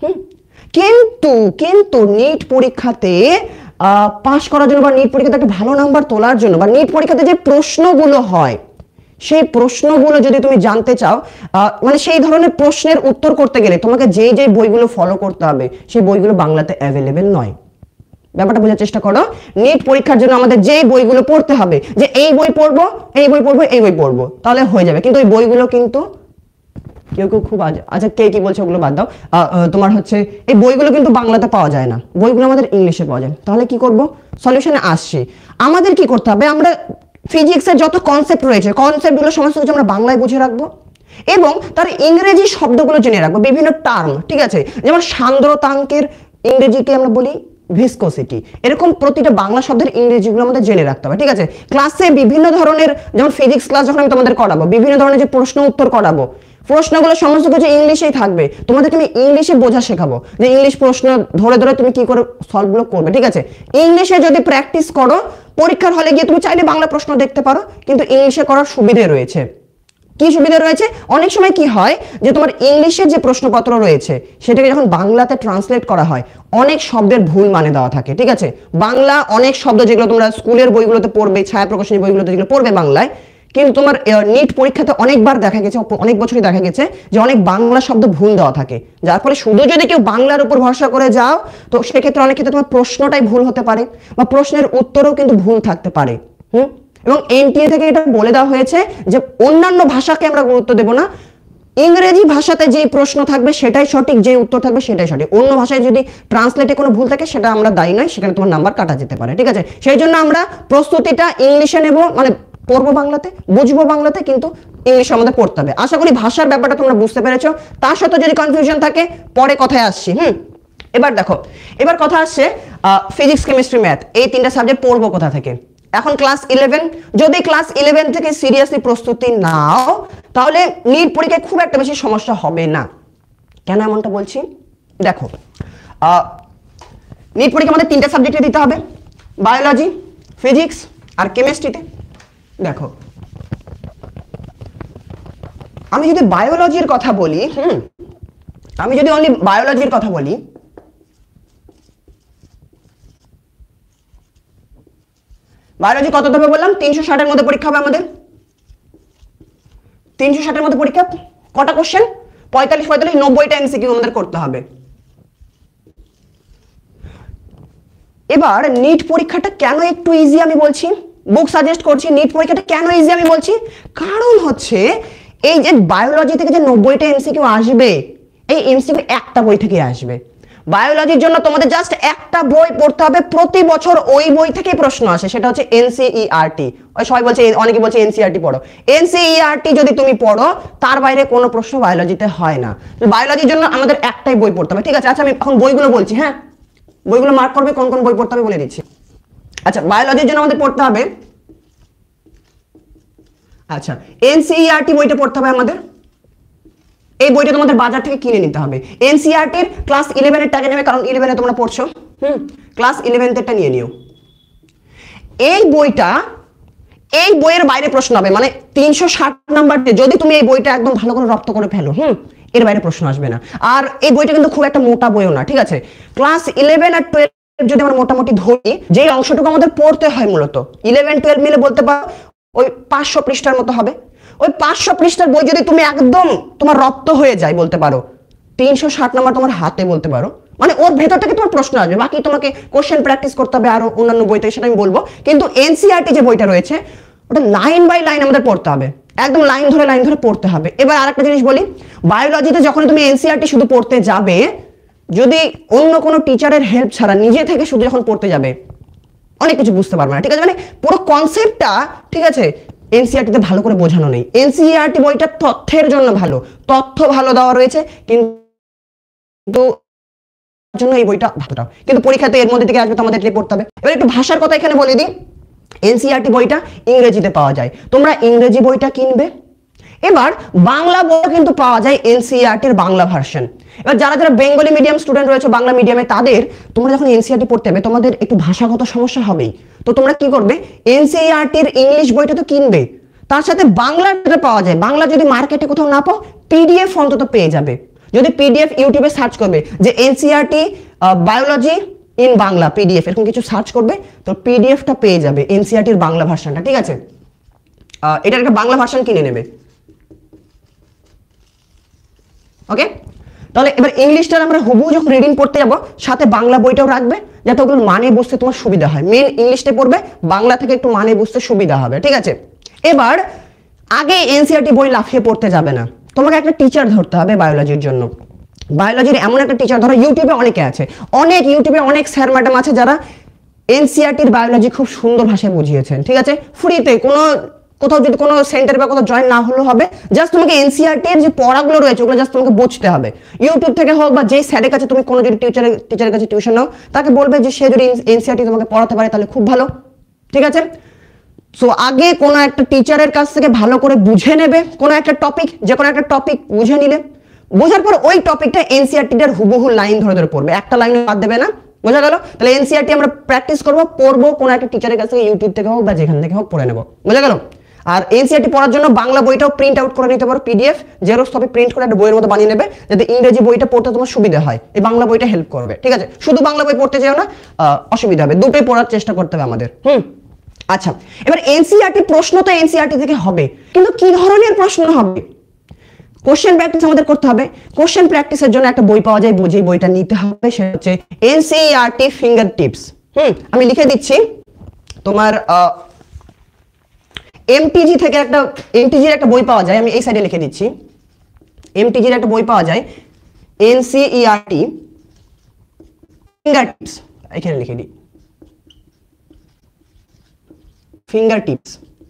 কিন্তু নিট পরীক্ষাতে পাশ করার জন্য বা নিট পরীক্ষাতে একটা ভালো নাম্বার তোলার জন্য বা নিট পরীক্ষাতে যে প্রশ্নগুলো হয়, সেই প্রশ্নগুলো যদি তুমি জানতে চাও, মানে সেই ধরনের প্রশ্নের উত্তর করতে গেলে তোমাকে যেই বইগুলো ফলো করতে হবে, সেই বইগুলো বাংলাতে অ্যাভেলেবেল নয়। ব্যাপারটা বোঝার চেষ্টা করো। নিট পরীক্ষার জন্য আমাদের যে বইগুলো পড়তে হবে, যে এই বই পড়বো, তাহলে হয়ে যাবে, কিন্তু ওই বইগুলো কিন্তু কেউ খুব আচ্ছা, কে কি বলছে ওগুলো বাদ দাও। তোমার হচ্ছে এই বইগুলো কিন্তু বাংলাতে পাওয়া যায় না, বইগুলো আমাদের ইংলিশে পাওয়া যায়। তাহলে কি করব? সলিউশনে আসছি। আমাদের কি করতে হবে, আমরা ফিজিক্সের যত কনসেপ্ট রয়েছে, কনসেপ্টগুলো সমস্ত কিছু আমরা বাংলায় বুঝে রাখবো এবং তার ইংরেজি শব্দগুলো জেনে রাখবো, বিভিন্ন টার্ম, ঠিক আছে। যেমন সান্দ্রতাঙ্কের ইংরেজিকে আমরা বলি ভিসকোসিটি, এরকম প্রতিটা বাংলা শব্দের ইংরেজিগুলো আমাদের জেনে রাখতে হবে, ঠিক আছে। ক্লাসে বিভিন্ন ধরনের, যেমন ফিজিক্স ক্লাস যখন আমি তোমাদের করাবো, বিভিন্ন ধরনের যে প্রশ্ন উত্তর করাবো, প্রশ্নগুলো সমস্ত কিছু ইংলিশেই থাকবে, তোমাদেরকে আমি ইংলিশে বোঝা শেখাবো, যে ইংলিশ প্রশ্ন ধরে ধরে তুমি কি করে সলভগুলো করবে, ঠিক আছে। ইংলিশে যদি প্র্যাকটিস করো, পরীক্ষার হলে গিয়ে তুমি চাইলে বাংলা প্রশ্ন দেখতে পারো, কিন্তু ইংলিশে করার সুবিধা রয়েছে। কি সুবিধা রয়েছে? অনেক সময় কি হয় যে তোমার ইংলিশের যে প্রশ্নপত্র রয়েছে সেটাকে যখন বাংলাতে ট্রান্সলেট করা হয়, অনেক শব্দের ভুল মানে দেওয়া থাকে, ঠিক আছে। বাংলা অনেক শব্দ যেগুলো তোমরা স্কুলের বইগুলোতে পড়বে, ছায়া প্রকাশনী বইগুলোতে যেগুলো পড়বে বাংলায়, কিন্তু তোমার নিট পরীক্ষাতে অনেকবার দেখা গেছে, অনেক বছরই দেখা গেছে যে অনেক বাংলা শব্দ ভুল দেওয়া থাকে, যার ফলে শুধু যদি কেউ বাংলার উপর ভরসা করে যাও, তো সেক্ষেত্রে অনেক ক্ষেত্রে তোমার প্রশ্নটাই ভুল হতে পারে বা প্রশ্নের উত্তরও কিন্তু ভুল থাকতে পারে। এবং এনটিএ থেকে এটা বলে দেওয়া হয়েছে যে অন্যান্য ভাষাকে আমরা গুরুত্ব দেব না, ইংরেজি ভাষাতে যে প্রশ্ন থাকবে সেটাই সঠিক, যে উত্তর থাকবে সেটাই সঠিক। অন্য ভাষায় যদি ট্রান্সলেটে কোনো ভুল থাকে সেটা আমরা দায়ী নয়, সেখানে তোমার নাম্বার কাটা যেতে পারে, ঠিক আছে। সেই জন্য আমরা প্রস্তুতিটা ইংলিশে নেব, মানে পড়বো বাংলাতে, বুঝবো বাংলাতে, কিন্তু ইংলিশে আমাদের পড়তে হবে। আশা করি ভাষার ব্যাপারটা তোমরা বুঝতে পেরেছো। তার সাথে যদি কনফিউশন থাকে পরে কথায় আসছি। এবার দেখো, এবার কথা আসছে ফিজিক্স, কেমিস্ট্রি, ম্যাথ, এই তিনটা সাবজেক্ট পড়বো কোথা থেকে। এখন ক্লাস 11, যদি ক্লাস 11 থেকে সিরিয়াসলি প্রস্তুতি নাও তাহলে নিট পরীক্ষায় খুব একটা বেশি সমস্যা হবে না। কেন এমনটা বলছি দেখো, নিট পরীক্ষা আমাদের 3টা সাবজেক্টে দিতে হবে, বায়োলজি, ফিজিক্স আর কেমিস্ট্রিতে। দেখো আমি যদি বায়োলজির কথা বলি, আমি যদি অনলি বায়োলজির কথা বলি, বায়োলজি কত হবে বললাম, 360 এর মধ্যে পরীক্ষা হবে আমাদের, 360 এর মধ্যে পরীক্ষা। কটা কোশ্চেন? 45 90টা এমসিকিউ আমাদের করতে হবে। এবার নিট পরীক্ষাটা কেন একটু ইজি আমি বলছি, বুক সাজেস্ট করছি, নিট পরীক্ষাটা কেন ইজি আমি বলছি, কারণ হচ্ছে এই যে বায়োলজি থেকে যে 90টা এমসিকিউ আসবে, এই এমসিকিউ একটা বই থেকে আসবে। বায়োলজির জন্য তোমাদের জাস্ট একটা বই পড়তে হবে, প্রতি বছর ওই বই থেকে প্রশ্ন আসে, সেটা হচ্ছে এনসিইআরটি। ওই সবাই বলছে, অনেকে বলছে এনসিইআরটি পড়ো, এনসিইআরটি যদি তুমি পড়ো তার বাইরে কোনো প্রশ্ন বায়োলজিতে হয় না। বায়োলজির জন্য আমাদের একটাই বই পড়তে হবে, ঠিক আছে? আচ্ছা আমি এখন বইগুলো বলছি, হ্যাঁ বইগুলো মার্ক করবে, কোন কোন বই পড়তে হবে বলে দিচ্ছি। আচ্ছা বায়োলজির জন্য আমাদের পড়তে হবে, আচ্ছা এনসিইআরটি বইটা পড়তে হবে আমাদের, এই বইটা তোমাদের বাজার থেকে কিনে নিতে হবে। এনসিইআরটির ক্লাস 11 এর টাকা নেবে, কারণ 11 এ তোমরা পড়ছো, ক্লাস 11 এরটা নিয়ে নিও। এই বইটা, এই বইয়ের বাইরে প্রশ্ন হবে, মানে 360 নাম্বার যদি তুমি এই বইটা একদম ভালো করে রপ্ত করে ফেলো, এর বাইরে প্রশ্ন আসবে না। আর এই বইটা কিন্তু খুব একটা মোটা বইও না, ঠিক আছে? ক্লাস 11 আর 12 যদি আমরা মোটামুটি ধরি, যে অংশটুকু আমাদের পড়তে হয় মূলত 11 12 মিলে বলতে পারো ওই 500 পৃষ্ঠার মতো হবে। ওই 500 পৃষ্ঠার বই যদি তুমি একদম তোমার রপ্ত হয়ে যায় বলতে পারো, 360 নাম্বার তোমার হাতে বলতে পারো, মানে ওর ভেতর থেকে তোমার প্রশ্ন আসবে। বাকি তোমাকে কোশ্চেন প্র্যাকটিস করতে হবে আরো অন্যান্য বই থেকে, সেটা আমি বলবো। কিন্তু এনসিইআরটি যে বইটা রয়েছে ওটা লাইন বাই লাইন আমাদের পড়তে হবে, একদম লাইন ধরে পড়তে হবে। এবার আরেকটা জিনিস বলি, বায়োলজিতে যখন তুমি এনসিইআরটি শুধু পড়তে যাবে, যদি অন্য কোনো টিচারের হেল্প ছাড়া নিজে থেকে শুধু যখন পড়তে যাবে, অনেক কিছু বুঝতে পারবে না, ঠিক আছে? মানে পুরো কনসেপ্টটা, ঠিক আছে, এনসিইআরটিতে ভালো করে বোঝানো নেই। এনসিইআরটি বইটা তথ্যের জন্য ভালো, তথ্য ভালো দেওয়া রয়েছে, কিন্তু জন্য এই বইটা ভালোটাও, কিন্তু পরীক্ষাতে এর মধ্যে থেকে আসবে তো আমাদের পড়তে হবে। এবার একটু ভাষার কথা এখানে বলে দিই, এনসিইআরটি বইটা ইংরেজিতে পাওয়া যায়, তোমরা ইংরেজি বইটা কিনবে। এবার বাংলা বই কিন্তু পাওয়া যায় এনসিইআরটির বাংলা ভার্সন। এবার যারা যারা বেঙ্গলি মিডিয়াম স্টুডেন্ট রয়েছে বাংলা মিডিয়ামে, তাদের তোমরা যখন এনসিইআরটি পড়তে হবে তোমাদের একটু ভাষাগত সমস্যা হবেই। তো তোমরা কি করবে, এনসিইআরটির ইংলিশ বইটা তো কিনবে, তার সাথে বাংলাটা পাওয়া যায়। বাংলা যদি মার্কেটে কোথাও না পাও, পিডিএফ অন্তত পেয়ে যাবে। যদি পিডিএফ ইউটিউবে সার্চ করবে যে NCERT biology in Bangla PDF, এরকম কিছু সার্চ করবে, তো পিডিএফটা পেয়ে যাবে এনসিইআরটির বাংলা ভার্সনটা, ঠিক আছে? এটার একটা বাংলা ভার্সন কিনে নেবে, ওকে? তাহলে এবার ইংলিশটার আমরা হুবহু যখন রিডিং পড়তে যাব, সাথে বাংলা বইটাও রাখবে, যাতে ওগুলো মানে বুঝতে তোমার সুবিধা হয়। মেন ইংলিশটা পড়বে, বাংলা থেকে একটু মানে বুঝতে সুবিধা হবে, ঠিক আছে? এবার আগে এনসিইআরটি বই লাফিয়ে পড়তে যাবে না, তোমাকে একটা টিচার ধরতে হবে বায়োলজির জন্য। বায়োলজির এমন একটা টিচার ধরো, ইউটিউবে অনেকে আছে, ইউটিউবে অনেক স্যার ম্যাডাম আছে যারা এনসিইআরটির বায়োলজি খুব সুন্দর ভাষায় বুঝিয়েছেন, ঠিক আছে? ফ্রিতে, কোথাও যদি কোনো সেন্টার বা কোথাও জয়েন না হলেও হবে, জাস্ট তোমাকে এনসিইআরটির যে পড়াগুলো রয়েছে ওগুলো জাস্ট তোমাকে বুঝতে হবে। ইউটিউব থেকে হোক বা যে স্যারের কাছে তুমি কোনো যদি টিচারের কাছে টিউশন নাও, তাকে বলবে যে সে যদি এনসিইআরটি তোমাকে পড়াতে পারে তাহলে খুব ভালো, ঠিক আছে? সো আগে কোনো একটা টিচারের কাছ থেকে ভালো করে বুঝে নেবে কোনো একটা টপিক, যে কোনো একটা টপিক বুঝে নিলে, বোঝার পর ওই টপিকটা এনসিইআরটির হুবহু লাইন ধরে পড়বে, একটা লাইন বাদ দেবে না, বোঝা গেল? তাহলে এনসিইআরটি আমরা প্র্যাকটিস করবো, পড়বো কোনো একটা টিচারের কাছ থেকে, ইউটিউব থেকে হোক বা যেখান থেকে হোক পড়ে নেবো, বোঝা গেল? আর এনসিইআরটি পড়ার জন্য বাংলা বইটাও প্রিন্ট আউট করে নিতে পারো, পিডিএফ জেরক্স কপি প্রিন্ট করে একটা বইয়ের মতো বানিয়ে নেবে, যাতে ইংরেজি বইটা পড়তে তোমার সুবিধা হয়। এই বাংলা বইটা হেল্প করবে, ঠিক আছে? শুধু বাংলা বই পড়তে চাও না, অসুবিধা হবে, দুটোই পড়ার চেষ্টা করতে হবে আমাদের। আচ্ছা, এবার এনসিইআরটি প্রশ্ন তো এনসিইআরটি থেকে হবে, কিন্তু কি ধরনের প্রশ্ন হবে? কোশ্চেন প্র্যাকটিস আমাদের করতে হবে। কোশ্চেন প্র্যাকটিসের জন্য একটা বই পাওয়া যায়, বুঝে বইটা নিতে হবে, সেটা হচ্ছে এনসিইআরটি ফিঙ্গার টিপস। আমি লিখে দিচ্ছি, তোমার এমটিজি থেকে এমটিজির একটা বই পাওয়া যায়, আমি এই সাইডে লিখে দিচ্ছি, এমটিজির একটা বই পাওয়া যায় এনসিইআরটি ফিঙ্গার টিপস, এখানে লিখে দিই finger tips,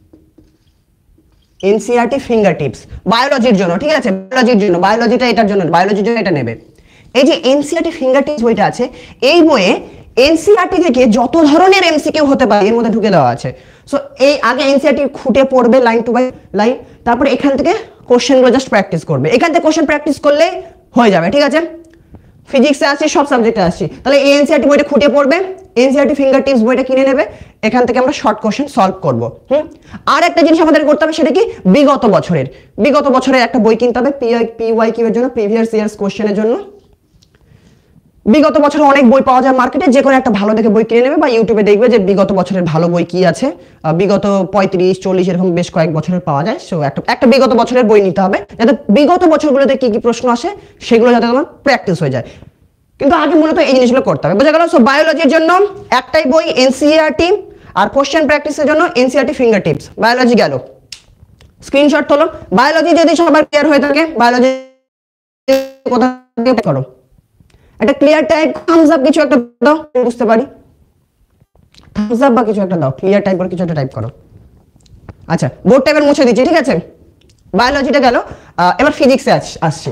NCERT finger tips বায়োলজির জন্য, ঠিক আছে? বায়োলজিটা এটার জন্য, বায়োলজির জন্য এটা নেবে। এই যে এনসিইআরটি ফিঙ্গার টিপস বইটা আছে, এই বইয়ে এনসিইআরটি থেকে যত ধরনের এমসিকিউ হতে পারে এর মধ্যে ঢুকে দেওয়া আছে। সো এই আগে এনসিইআরটি খুঁটে পড়বে লাইন টু বাই লাইন, তারপরে এখান থেকে কোশ্চেনগুলো জাস্ট প্র্যাকটিস করবে, এখান থেকে কোশ্চেন প্র্যাকটিস করলে হয়ে যাবে, ঠিক আছে। ফিজিক্সে আসছি, সব সাবজেক্টে আসছি, তাহলে এই এনসিইআরটি বইটা খুঁটে পড়বে, এনসিইআরটি ফিঙ্গার টিপস বইটা কিনে নেবে, এখান থেকে আমরা শর্ট কোশ্চেন সলভ করব। আর একটা জিনিস আমাদের করতে হবে, সেটা কি বিগত বছরের একটা বই কিনতে হবে পিওয়াই কিউ এর জন্য, প্রিভিয়াস ইয়ার্স কোশ্চেনের জন্য। বিগত বছরে অনেক বই পাওয়া যায় মার্কেটে, যে কোনো একটা ভালো দেখে বই কিনে নেবে বা ইউটিউবে দেখবে যে বিগত বছরের ভালো বই কি আছে, বিগত 35-40 এরকম বেশ কয়েক বছরের পাওয়া যায়। সো একটা বিগত বছরের বই নিতে হবে, যাতে বিগত বছরগুলোতে কি কি প্রশ্ন আসে সেগুলো যাতে তোমার প্র্যাকটিস হয়ে যায়। কিন্তু আগে মূলত এই জিনিসগুলো করতে হবে, বোঝা গেল। সো বায়োলজির জন্য একটাই বই এনসিইআরটি, আর কোশ্চেন প্র্যাকটিসের জন্য এনসিইআরটি ফিঙ্গার টিপস। বায়োলজি গেল, স্ক্রিনশট তোলো। বায়োলজি যদি সবার ক্লিয়ার হয়ে থাকে, বায়োলজি কোথা থেকে করো, একটা ক্লিয়ার টাইপ থামস আপ কিছু একটা দাও, বুঝতে পারি, থামস আপ বা কিছু একটা দাও, ক্লিয়ার টাইপ করে কিছু একটা টাইপ করো। আচ্ছা, বোর্ড টাইপের মুছে দিচ্ছি, ঠিক আছে। বায়োলজিটা গেল, এবার ফিজিক্সে আসছি।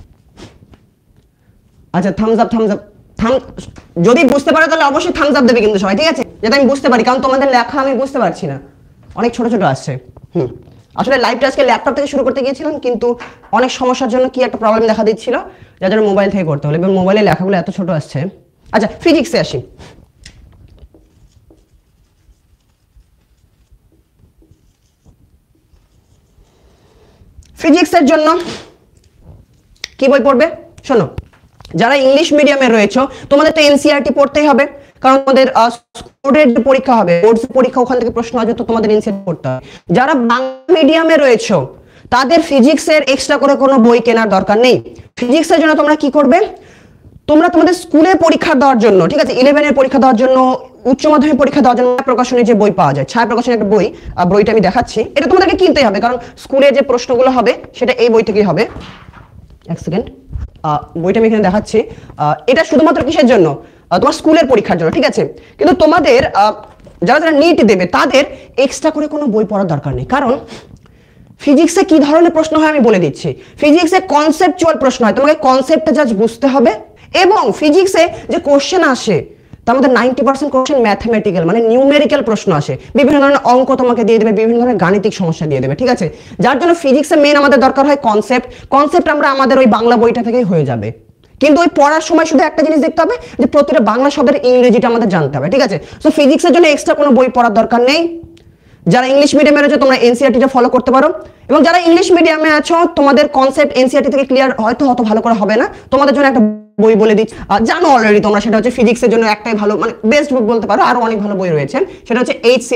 আচ্ছা, থামস আপ যদি বুঝতে পারো তাহলে অবশ্যই থামস আপ দেবে কিন্তু সবাই, ঠিক আছে, যাতে আমি বুঝতে পারি, কারণ তোমাদের লেখা আমি বুঝতে পারছি না, অনেক ছোট ছোট আসছে। আসলে লাইভটা আজকে ল্যাপটপ থেকে শুরু করতে গিয়েছিলাম, কিন্তু অনেক সমস্যার জন্য কি একটা প্রবলেম দেখা দিচ্ছিল, যার জন্য মোবাইল থেকে করতে হলো, এবার মোবাইলে লেখাগুলো এত ছোট আসছে। আচ্ছা, ফিজিক্সে আসি। ফিজিক্সের জন্য কি বই পড়বে শোনো, যারা ইংলিশ মিডিয়ামে রয়েছে তোমাদের তো এনসিইআরটি পড়তেই হবে, কারণ তোমাদের স্কুলের যে পরীক্ষা হবে, বোর্ডস পরীক্ষা, ওখান থেকে প্রশ্ন আসবে, তো তোমাদের এনসিইআরটি পড়তে হবে। যারা বাংলা মিডিয়ামে রয়েছে তাদের ফিজিক্সের এক্সট্রা করে কোনো বই কেনার দরকার নেই। ফিজিক্সের জন্য তোমরা কি করবে, তোমরা তোমাদের স্কুলে পরীক্ষা দেওয়ার জন্য, ঠিক আছে, 11 পরীক্ষা দেওয়ার জন্য, উচ্চ মাধ্যমিক পরীক্ষা দেওয়ার জন্য প্রকাশনের যে বই পাওয়া যায়, ছায়া প্রকাশনের একটা বই, বইটা আমি দেখাচ্ছি, এটা তোমাদেরকে কিনতেই হবে, কারণ স্কুলে যে প্রশ্নগুলো হবে সেটা এই বই থেকেই হবে। এক সেকেন্ড, বইটা আমি এখানে দেখাচ্ছি। এটা শুধুমাত্র কিসের জন্য, তোমার স্কুলের পরীক্ষার জন্য, ঠিক আছে। কিন্তু তোমাদের যারা নিট দেবে তাদের এক্সট্রা করে কোনো বই পড়ার দরকার নেই, কারণ ফিজিক্সে কি ধরনের প্রশ্ন হয় আমি বলে দিচ্ছি। ফিজিক্সে কনসেপচুয়াল প্রশ্ন হয়, তোমাকে কনসেপ্টটা জাস্ট বুঝতে হবে, এবং ফিজিক্সে যে কোশ্চেন আসে তার মধ্যে 90% কোশ্চেন ম্যাথমেটিক্যাল, মানে নিউমেরিক্যাল প্রশ্ন আসে, বিভিন্ন ধরনের অঙ্ক তোমাকে দিয়ে দেবে, বিভিন্ন ধরনের গাণিতিক সমস্যা দিয়ে দেবে, ঠিক আছে। যার জন্য ফিজিক্সে মেইন আমাদের দরকার হয় কনসেপ্ট আমরা আমাদের ওই বাংলা বইটা থেকেই হয়ে যাবে। কিন্তু ওই পড়ার সময় শুধু একটা জিনিস দেখতে হবে যে প্রতিটা বাংলা শব্দের ইংরেজিটা আমাদের জানতে হবে, ঠিক আছে। সো ফিজিক্সের জন্য এক্সট্রা কোনো বই পড়ার দরকার নেই। যারা ইংলিশ মিডিয়ামে রয়েছে তোমরা এনসিইআরটিটা ফলো করতে পারো, এবং যারা ইংলিশ মিডিয়ামে আছো তোমাদের কনসেপ্ট এনসিইআরটি থেকে ক্লিয়ার হয়তো অত ভালো করে হবে না, তোমাদের জন্য একটা বই বলে দিচ্ছি, জানো অলরেডি তোমরা, সেটা হচ্ছে ফিজিক্সের জন্য একটাই ভালো, মানে বেস্ট বুক বলতে পারো, আরো অনেক ভালো বই রয়েছে, সেটা হচ্ছে এইচ.সি.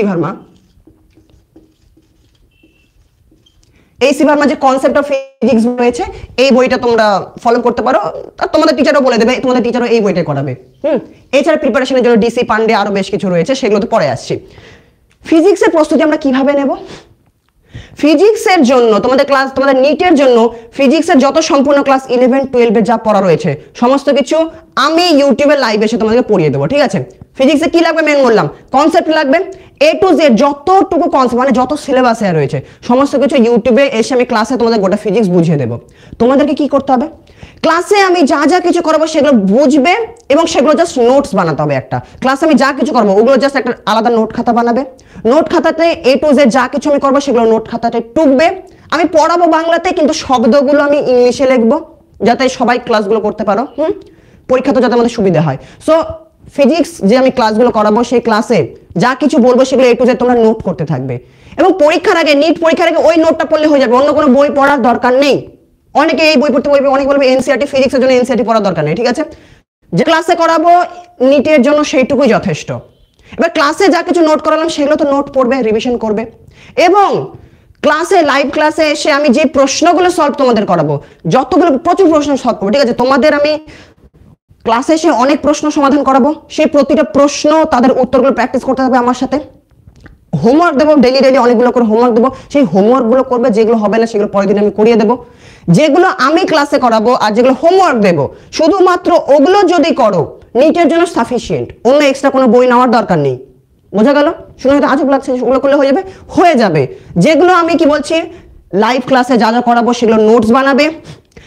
ভার্মা যে কনসেপ্ট অফ ফিজিক্স রয়েছে, এই বইটা তোমরা ফলো করতে পারো, আর তোমাদের টিচারও বলে দেবে, তোমাদের টিচারও এই বইটাই করাবে। এছাড়া প্রিপারেশনের জন্য ডিসি পান্ডে আরো বেশ কিছু রয়েছে, সেগুলো তো পরে আসছি। ফিজিক্সের প্রস্তুতি আমরা কিভাবে নেব, ফিজিক্সের জন্য তোমাদের নিটের জন্য ফিজিক্সের যত সম্পূর্ণ ক্লাস 11-12 যা পড়া রয়েছে সমস্ত কিছু আমি ইউটিউবে লাইভ এসে তোমাদেরকে পড়িয়ে দেবো, ঠিক আছে। ফিজিক্সে কি লাগবে মেন বললাম, কনসেপ্ট লাগবে, A to Z যতটুকু কনসেপ্ট, মানে যত সিলেবাসে রয়েছে সমস্ত কিছু ইউটিউবে এসে আমি ক্লাসে তোমাদের গোটা ফিজিক্স বুঝিয়ে দেবো। তোমাদেরকে কি করতে হবে, ক্লাসে আমি যা যা কিছু করাবো সেগুলো বুঝবে, এবং সেগুলো জাস্ট নোটস বানাতে হবে। একটা ক্লাসে আমি যা কিছু করবো ওগুলো জাস্ট একটা আলাদা নোট খাতা বানাবে, নোট খাতাতে A to Z যা কিছু আমি করবো সেগুলো নোট খাতাতে টুকবে। আমি পড়াবো বাংলাতে, কিন্তু শব্দগুলো আমি ইংলিশে লিখবো, যাতে সবাই ক্লাসগুলো করতে পারো, পরীক্ষাতে যাতে আমাদের সুবিধা হয়। সো ফিজিক্স যে আমি ক্লাসগুলো করাবো সেই ক্লাসে যা কিছু বলবো সেগুলো A to Z তোমরা নোট করতে থাকবে, এবং পরীক্ষার আগে, নিট পরীক্ষার আগে ওই নোটটা পড়লে হয়ে যাবে, অন্য কোনো বই পড়ার দরকার নেই। অনেকে এই বই পড়তে বলবে, অনেকে বলবে এনসিইআরটি, ফিজিক্সের জন্য এনসিইআরটি পড়ার দরকার নেই, ঠিক আছে। যে ক্লাসে করাবো নিটের জন্য সেইটুকুই যথেষ্ট। এবার ক্লাসে যা কিছু নোট করালাম সেগুলো তো নোট পড়বে, রিভিশন করবে, এবং ক্লাসে লাইভ ক্লাসে এসে আমি যে প্রশ্নগুলো সলভ তোমাদের করাবো, যতগুলো প্রচুর প্রশ্ন সলভ করবো, ঠিক আছে। তোমাদের আমি ক্লাসে এসে অনেক প্রশ্ন সমাধান করাবো, সেই প্রতিটা প্রশ্ন তাদের উত্তরগুলো প্র্যাকটিস করতে হবে আমার সাথে। হোমওয়ার্ক দেবো, ডেইলি অনেকগুলো করে হোমওয়ার্ক দেবো, সেই হোমওয়ার্কগুলো করবে, যেগুলো হবে না সেগুলো পরের দিন আমি করিয়ে দেবো। যেগুলো আমি ক্লাসে করাবো আর যেগুলো হোমওয়ার্ক দেবো শুধুমাত্র ওগুলো যদি করো নিটের জন্য সাফিসিয়েন্ট, অন্য এক্সট্রা কোনো বই নেওয়ার দরকার নেই, বোঝা গেল। শুনে হয়তো আজব লাগছে, ওগুলো করলে হয়ে যাবে। যেগুলো আমি কি বলছি লাইভ ক্লাসে যা যা করাবো সেগুলো নোটস বানাবে,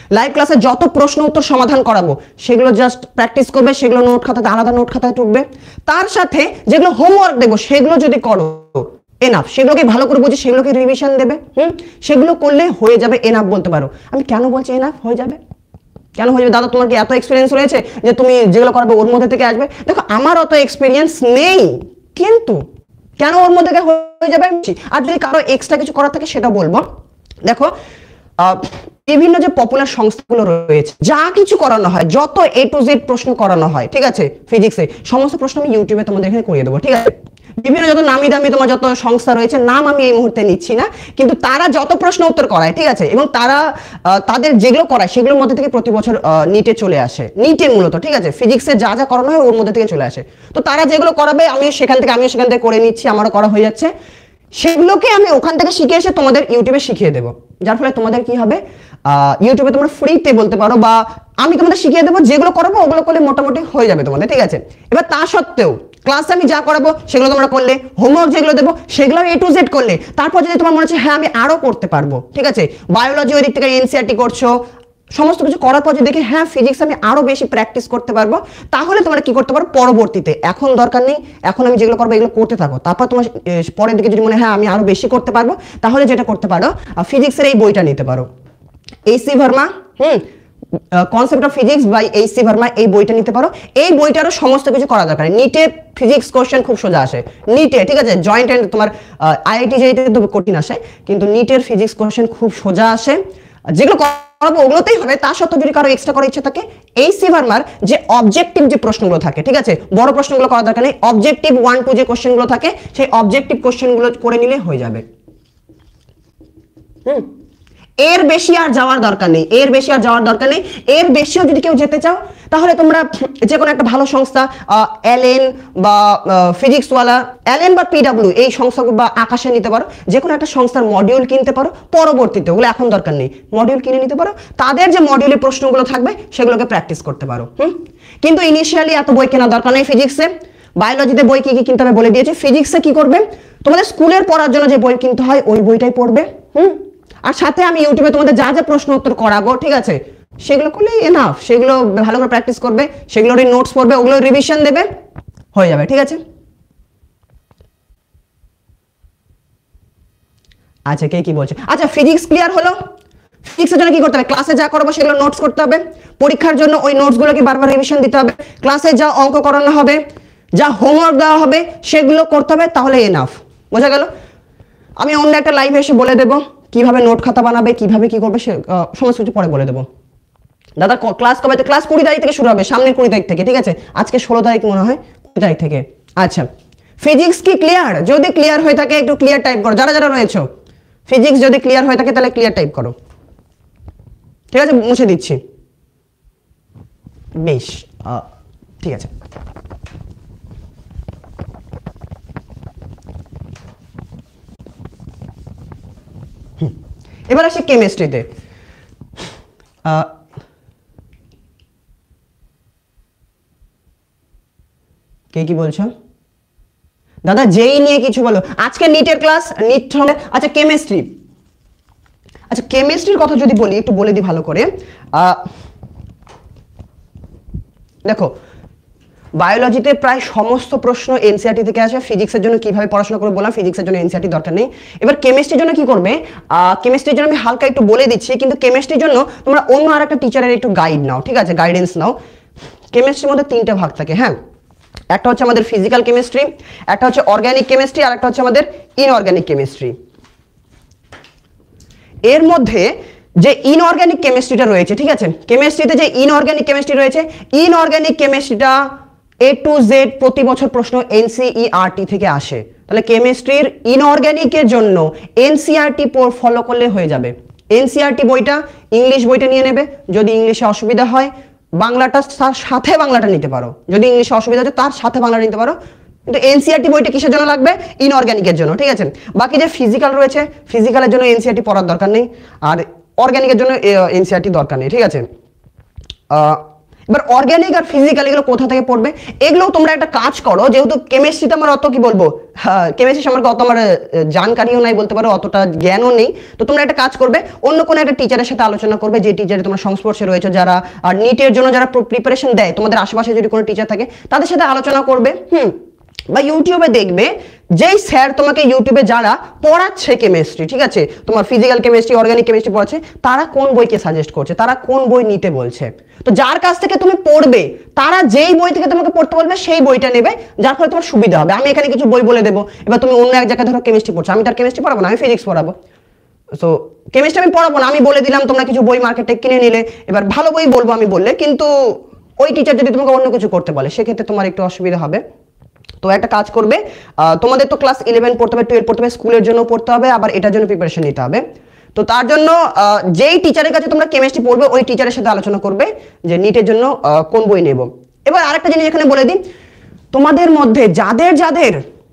লাইভ ক্লাসে যত প্রশ্ন উত্তর সমাধান করাবো সেগুলো জাস্ট প্র্যাকটিস করবে, সেগুলো নোট খাতাতে আলাদা নোট খাতায় টুকবে। তার সাথে যেগুলো হোমওয়ার্ক দেবো সেগুলো যদি করো এনাফ, সেগুলোকে ভালো করে বুঝে সেগুলোকে রিভিশন দেবে, সেগুলো করলে হয়ে যাবে এনাফ বলতে পারো। আমি কেন বলছি এনাফ হয়ে যাবে, কেন হয়ে যাবে দাদা? তোমার কি এত এক্সপিরিয়েন্স রয়েছে যে তুমি যেগুলো করবে ওর মধ্যে থেকে আসবে? দেখো আমার অত এক্সপিরিয়েন্স নেই, কিন্তু কেন ওর মধ্যে থেকে হয়ে যাবে। আর যদি কারো এক্সট্রা কিছু করার থাকে সেটা বলবো। দেখো বিভিন্ন যে পপুলার সংস্থাগুলো রয়েছে, যা কিছু করানো হয়, যত A to Z প্রশ্ন করানো হয়, ঠিক আছে, ফিজিক্সে সমস্ত প্রশ্ন আমি ইউটিউবে তোমাদের এখানে করিয়ে দেবো, ঠিক আছে। বিভিন্ন যত নামি দামি তোমার যত সংস্থা রয়েছে, নাম আমি এই মুহূর্তে নিচ্ছি না, কিন্তু তারা যত প্রশ্ন উত্তর করায়, ঠিক আছে, এবং তারা তাদের যেগুলো করায় সেগুলোর মধ্যে থেকে প্রতি বছর নিটে চলে আসে, নিটে মূলত, ঠিক আছে, ফিজিক্সে যা যা করানো হয় ওর মধ্যে থেকে চলে আসে। তো তারা যেগুলো করাবে আমিও সেখান থেকে করে নিচ্ছি, আমারও করা হয়ে যাচ্ছে। সেগুলোকে আমি ওখান থেকে শিখে এসে তোমাদের ইউটিউবে শিখিয়ে দেবো, যার ফলে তোমাদের কি হবে, ইউটিউবে তোমরা ফ্রিতে বলতে পারো, বা আমি তোমাদের শিখিয়ে দেবো, যেগুলো করাবো ওগুলো করলে মোটামুটি হয়ে যাবে তোমাদের, ঠিক আছে। এবার তা সত্ত্বেও ক্লাসে আমি যা করাবো সেগুলো তোমরা করলে, হোমওয়ার্ক যেগুলো দেবো সেগুলো A to Z করলে, তারপর যদি তোমার মনে হচ্ছে হ্যাঁ আমি আরো করতে পারবো, ঠিক আছে, বায়োলজি ওই দিক থেকে এনসিইআরটি করছো, সমস্ত কিছু করার পর যদি দেখি হ্যাঁ ফিজিক্স আমি আরো বেশি প্র্যাকটিস করতে পারবো, তাহলে তোমরা কি করতে পারো পরবর্তীতে, এখন দরকার নেই, এখন আমি যেগুলো করবো এগুলো করতে থাকো, তারপর তোমার পরের দিকে যদি মনে হয় হ্যাঁ আমি আরো বেশি করতে পারবো, তাহলে যেটা করতে পারো ফিজিক্সের এই বইটা নিতে পারো, HC Verma, concept of physics by HC Verma, এই বইটা নিতে পারো। এই বইটারও সমস্ত কিছু করা দরকার। নিটে ফিজিক্স কোশ্চেন খুব সোজা আসে নিটে, ঠিক আছে, জয়েন্ট এন্ড তোমার আইআইটি যেতে তো কঠিন আসে, কিন্তু নিটের ফিজিক্স কোশ্চেন খুব সোজা আসে, যেগুলো করাবো ওগুলোতেই হবে। তার সত্ত্বেও যদি কারো এক্সট্রা করার ইচ্ছা থাকে, এইচসি ভার্মার যে অবজেক্টিভ যে প্রশ্নগুলো থাকে, ঠিক আছে, বড় প্রশ্নগুলো করার দরকার নেই, অবজেক্টিভ 1 2 যে কোশ্চেনগুলো থাকে সেই অবজেক্টিভ কোশ্চেনগুলো করে নিলে হয়ে যাবে। এর বেশি আর যাওয়ার দরকার নেই, এর বেশি আর যাওয়ার দরকার নেই। এর বেশিও যদি কেউ যেতে চাও তাহলে তোমরা যে কোনো একটা ভালো সংস্থা, এলএন বা ফিজিক্সওয়ালা, এলএন বা পিডব্লিউ এই সংস্থাগুলো, বা আকাশে নিতে পারো, যে কোনো একটা সংস্থার মডিউল কিনতে পারো পরবর্তীতে, ওগুলো এখন দরকার নেই, মডিউল কিনে নিতে পারো, তাদের যে মডিউলের প্রশ্নগুলো থাকবে সেগুলোকে প্র্যাকটিস করতে পারো। কিন্তু ইনিশিয়ালি এত বই কেনার দরকার নেই। ফিজিক্সে বায়োলজিতে বই কি কি কিনতে হবে বলে দিয়েছি, ফিজিক্সে কি করবে, তোমাদের স্কুলের পড়ার জন্য যে বই কিনতে হয় ওই বইটাই পড়বে, আর সাথে আমি ইউটিউবে তোমাদের যা যা প্রশ্ন উত্তর করাবো, ঠিক আছে, সেগুলো করলে এনাফ, সেগুলো ভালো করে প্র্যাকটিস করবে, সেগুলোরই নোটস পড়বে, ওগুলো রিভিশন দেবে, হয়ে যাবে, ঠিক আছে। আচ্ছা কে কি বলছে, আচ্ছা ফিজিক্স ক্লিয়ার হলো। ফিজিক্সের জন্য কি করতে হবে, ক্লাসে যা করাবো সেগুলো নোটস করতে হবে, পরীক্ষার জন্য ওই নোটসগুলোকে বারবার রিভিশন দিতে হবে, ক্লাসে যা অঙ্ক করানো হবে, যা হোমওয়ার্ক দেওয়া হবে সেগুলো করতে হবে, তাহলে এনাফ, বোঝা গেল। আমি অন্য একটা লাইভে এসে বলে দেবো কিভাবে নোট খাতা বানাবে, কিভাবে কি করবে, সমস্ত কিছু পরে বলে দেবো। দাদা ক্লাস কবে? ক্লাস 20 তারিখ থেকে শুরু হবে, সামনের 20 তারিখ থেকে, ঠিক আছে, আজকে 16 তারিখ মনে হয়, 20 তারিখ থেকে। আচ্ছা ফিজিক্স কি ক্লিয়ার? যদি ক্লিয়ার হয়ে থাকে একটু ক্লিয়ার টাইপ করো, যারা যারা রয়েছে। ফিজিক্স যদি ক্লিয়ার হয়ে থাকে তাহলে ক্লিয়ার টাইপ করো, ঠিক আছে, মুছে দিচ্ছি। বেশ, ঠিক আছে। এবার আসি কেমিস্ট্রিতে। কে কি বলছো? দাদা যেই নিয়ে কিছু বলো, আজকে নিটের ক্লাস, নিট হবে। আচ্ছা কেমিস্ট্রি, আচ্ছা কেমিস্ট্রির কথা যদি বলি একটু বলে দিই ভালো করে। দেখো বায়োলজিতে প্রায় সমস্ত প্রশ্ন এনসিইআরটি থেকে আসে। ফিজিক্সের জন্য কিভাবে পড়াশোনা করে বললাম, ফিজিক্সের জন্য এনসিইআরটি দরকার নেই। এবার কেমিস্ট্রির জন্য কি করবে, কেমিস্ট্রির জন্য আমি হালকা একটু বলে দিচ্ছি, কিন্তু কেমিস্ট্রির জন্য তোমরা অন্য আর একটা টিচারের একটু গাইড নাও, ঠিক আছে, গাইডেন্স নাও। কেমিস্ট্রির মধ্যে 3টে ভাগ থাকে, হ্যাঁ, একটা হচ্ছে আমাদের ফিজিক্যাল কেমিস্ট্রি, একটা হচ্ছে অর্গানিক কেমিস্ট্রি, আর একটা হচ্ছে আমাদের ইনঅর্গানিক কেমিস্ট্রি। এর মধ্যে যে ইনঅর্গানিক কেমিস্ট্রিটা রয়েছে, ঠিক আছে, কেমিস্ট্রিতে যে ইনঅর্গানিক কেমিস্ট্রি রয়েছে, ইনঅর্গানিক কেমিস্ট্রিটা A to Z প্রতি বছর প্রশ্ন এনসিইআরটি থেকে আসে। তাহলে কেমিস্ট্রির ইনঅর্গানিকের জন্য এনসিইআরটি ফলো করলে হয়ে যাবে। এনসিইআরটি বইটা, ইংলিশ বইটা নিয়ে নেবে, যদি ইংলিশে অসুবিধা হয় বাংলাটা তার সাথে বাংলাটা নিতে পারো, যদি ইংলিশে অসুবিধা হয় তার সাথে বাংলাটা নিতে পারো, কিন্তু এনসিইআরটি বইটা কিসের জন্য লাগবে, ইনঅর্গানিকের জন্য, ঠিক আছে। বাকি যে ফিজিক্যাল রয়েছে, ফিজিক্যালের জন্য এনসিইআরটি পড়ার দরকার নেই, আর অর্গানিকের জন্য এনসিইআরটি দরকার নেই, ঠিক আছে। এবার অর্গানিক আর ফিজিক্যাল এগুলো কোথা থেকে পড়বে, এগুলো তোমরা একটা কাজ করো, যেহেতু কেমিস্ট্রিতে আমার অত কি বলবো, কেমিস্ট্রি সম্পর্কে অত আমার জানকারিও নাই বলতে পারো, অতটা জ্ঞানও নেই। তো তোমরা একটা কাজ করবে, অন্য কোনো একটা টিচারের সাথে আলোচনা করবে, যে টিচারে তোমার সংস্পর্শে রয়েছে, যারা নিটের জন্য যারা প্রিপারেশন দেয়, তোমাদের আশেপাশে যদি কোনো টিচার থাকে তাদের সাথে আলোচনা করবে। বা ইউটিউবে দেখবে যেই স্যার তোমাকে ইউটিউবে যারা পড়াচ্ছে কেমিস্ট্রি, ঠিক আছে, তোমার ফিজিক্যাল কেমিস্ট্রি, অর্গানিক কেমিস্ট্রি পড়াচ্ছে, তারা কোন বইকে সাজেস্ট করছে, তারা কোন বই নিতে বলছে। তো যার কাছ থেকে তুমি পড়বে, তারা যেই বই থেকে তোমাকে পড়তে বলবে সেই বইটা নেবে, যার ফলে তোমার সুবিধা হবে। আমি এখানে কিছু বই বলে দেবো, এবার তুমি অন্য এক জায়গায় ধরো কেমিস্ট্রি পড়ছো, আমি তার কেমিস্ট্রি পড়াবো না, আমি ফিজিক্স পড়াবো। সো কেমিস্ট্রি আমি পড়াবো না, আমি বলে দিলাম, তোমরা কিছু বই মার্কেটে কিনে নিলে, এবার ভালো বই বলবো আমি বললে, কিন্তু ওই টিচার যদি তোমাকে অন্য কিছু করতে বলে, সেক্ষেত্রে তোমার একটু অসুবিধা হবে। তো একটা কাজ করবে, তোমাদের তো ক্লাস 11 পড়তে হবে, 12 পড়তে হবে, স্কুলের জন্য পড়তে হবে, আবার এটার জন্য প্রিপারেশন নিতে হবে। তো তার জন্য যেই টিচারের কাছে তোমরা কেমিস্ট্রি পড়বে, ওই টিচারের সাথে আলোচনা করবে যে নিটের জন্য কোন বই নেব। এবার আরেকটা জিনিস এখানে বলে দিই, তোমাদের মধ্যে যাদের যাদের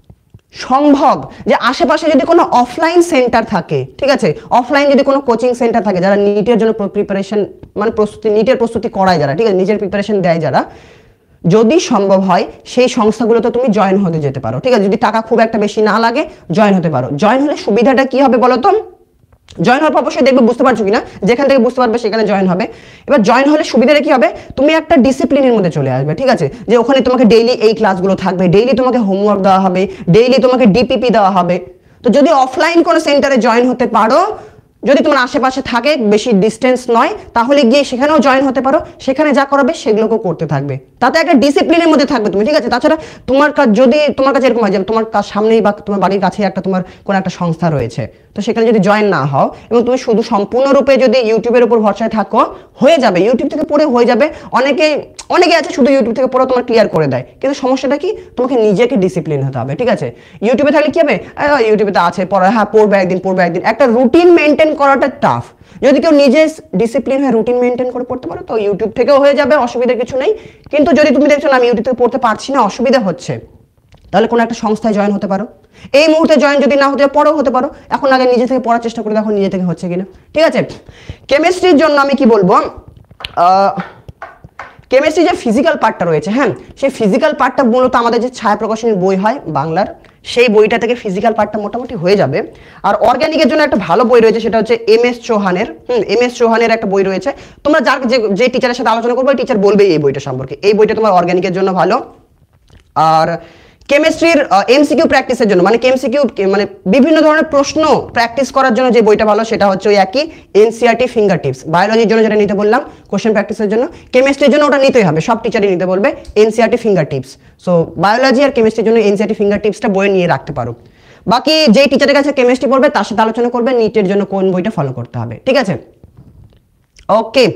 সম্ভব যে আশেপাশে যদি কোনো অফলাইন সেন্টার থাকে, ঠিক আছে, অফলাইন যদি কোনো কোচিং সেন্টার থাকে, যারা নিটের জন্য প্রিপারেশন মানে নিটের প্রস্তুতি করায় যারা, ঠিক আছে, নিজের প্রিপারেশন দেয় যারা, যদি সম্ভব হয় সেই সংস্থাগুলোতে তুমি জয়েন হতে যেতে পারো, ঠিক আছে, যদি টাকা খুব একটা বেশি না লাগে জয়েন হতে পারো। জয়েন হলে সুবিধাটা কি হবে বলো তো, জয়েন হওয়ার পর অবশ্যই দেখবে বুঝতে পারছো কিনা, যেখান থেকে বুঝতে পারবে সেখানে জয়েন হবে। এবার জয়েন হলে সুবিধাটা কি হবে, তুমি একটা ডিসিপ্লিনের মধ্যে চলে আসবে, ঠিক আছে, যে ওখানে তোমাকে ডেইলি এই ক্লাসগুলো থাকবে, ডেইলি তোমাকে হোমওয়ার্ক দেওয়া হবে, ডেইলি তোমাকে ডিপিপি দেওয়া হবে। তো যদি অফলাইন কোনো সেন্টারে জয়েন হতে পারো, যদি তোমার আশেপাশে থাকে, বেশি ডিস্টেন্স নয়, তাহলে গিয়ে সেখানেও জয়েন হতে পারো, সেখানে যা করাবে সেগুলোকে করতে থাকবে, তাতে একটা ডিসিপ্লিনের মধ্যে থাকবে তুমি, ঠিক আছে। তাছাড়া তোমার যদি তোমার কাছে এরকম হয় যে তোমার সামনেই বা তোমার বাড়ির কাছে একটা তোমার কোনো একটা সংস্থা রয়েছে, তো সেখানে যদি জয়েন না হও এবং তুমি শুধু সম্পূর্ণরূপে যদি ইউটিউবের উপর ভরসায় থাকো, হয়ে যাবে, ইউটিউব থেকে পড়ে হয়ে যাবে। অনেকে আছে শুধু ইউটিউব থেকে পড়ে তোমার ক্লিয়ার করে দেয়, কিন্তু সমস্যাটা কি, তোমাকে নিজেকে ডিসিপ্লিন হতে হবে, ঠিক আছে। ইউটিউবে থাকলে কি হবে, ইউটিউবে তো আছে পড়া, হ্যাঁ পড়বে একদিন, একটা রুটিন মেনটেন করাটা টাফ। যদি কেউ নিজে ডিসিপ্লিন হয়ে রুটিন মেনটেন করে পড়তে পারো, তো ইউটিউব থেকেও হয়ে যাবে, অসুবিধার কিছু নেই। কিন্তু যদি তুমি দেখছো না আমি ইউটিউব থেকে পড়তে পারছি না, অসুবিধা হচ্ছে, তাহলে কোনো একটা সংস্থায় জয়েন হতে পারো। এই মুহূর্তে জয়েন যদি না হতে পরেও হতে পারো, এখন আগে নিজে থেকে পড়ার চেষ্টা করে দেখো নিজে থেকে হচ্ছে কিনা, ঠিক আছে। কেমিস্ট্রির জন্য আমি কি বলবো, কেমিস্ট্রি যে ফিজিক্যাল পার্টটা রয়েছে, হ্যাঁ, সেই ফিজিক্যাল পার্টটা মূলত আমাদের যে ছায়া প্রকাশনীর বই হয় বাংলার, সেই বইটা থেকে ফিজিক্যাল পার্টটা মোটামুটি হয়ে যাবে। আর অর্গানিকের জন্য একটা ভালো বই রয়েছে, সেটা হচ্ছে এম.এস. চৌহানের, এম.এস. চৌহানের একটা বই রয়েছে। তোমরা যে টিচারের সাথে আলোচনা করবে, টিচার বলবে এই বইটা সম্পর্কে, এই বইটা তোমার অর্গানিকের জন্য ভালো। আর কেমিস্ট্রির এমসিকিউ প্র্যাকটিসের জন্য, মানে এমসিকিউ মানে বিভিন্ন ধরনের প্রশ্ন প্র্যাকটিস করার জন্য যে বইটা ভালো, সেটা হচ্ছে ওই একই এনসিইআরটি ফিঙ্গার টিপস। বায়োলজির জন্য যেটা নিতে বললাম কোশ্চেন প্র্যাকটিসের জন্য, কেমিস্ট্রির জন্য ওটা নিতেই হবে, সব টিচারই নিতে বলবে NCERT finger tips. So biology আর কেমিস্ট্রির জন্য এনসিইআরটি ফিঙ্গার টিপসটা বই নিয়ে রাখতে পারো। বাকি যেই টিচারের কাছে কেমিস্ট্রি পড়বে তার সাথে আলোচনা করবে নিটের জন্য কোন বইটা ফলো করতে হবে, ঠিক আছে। ওকে,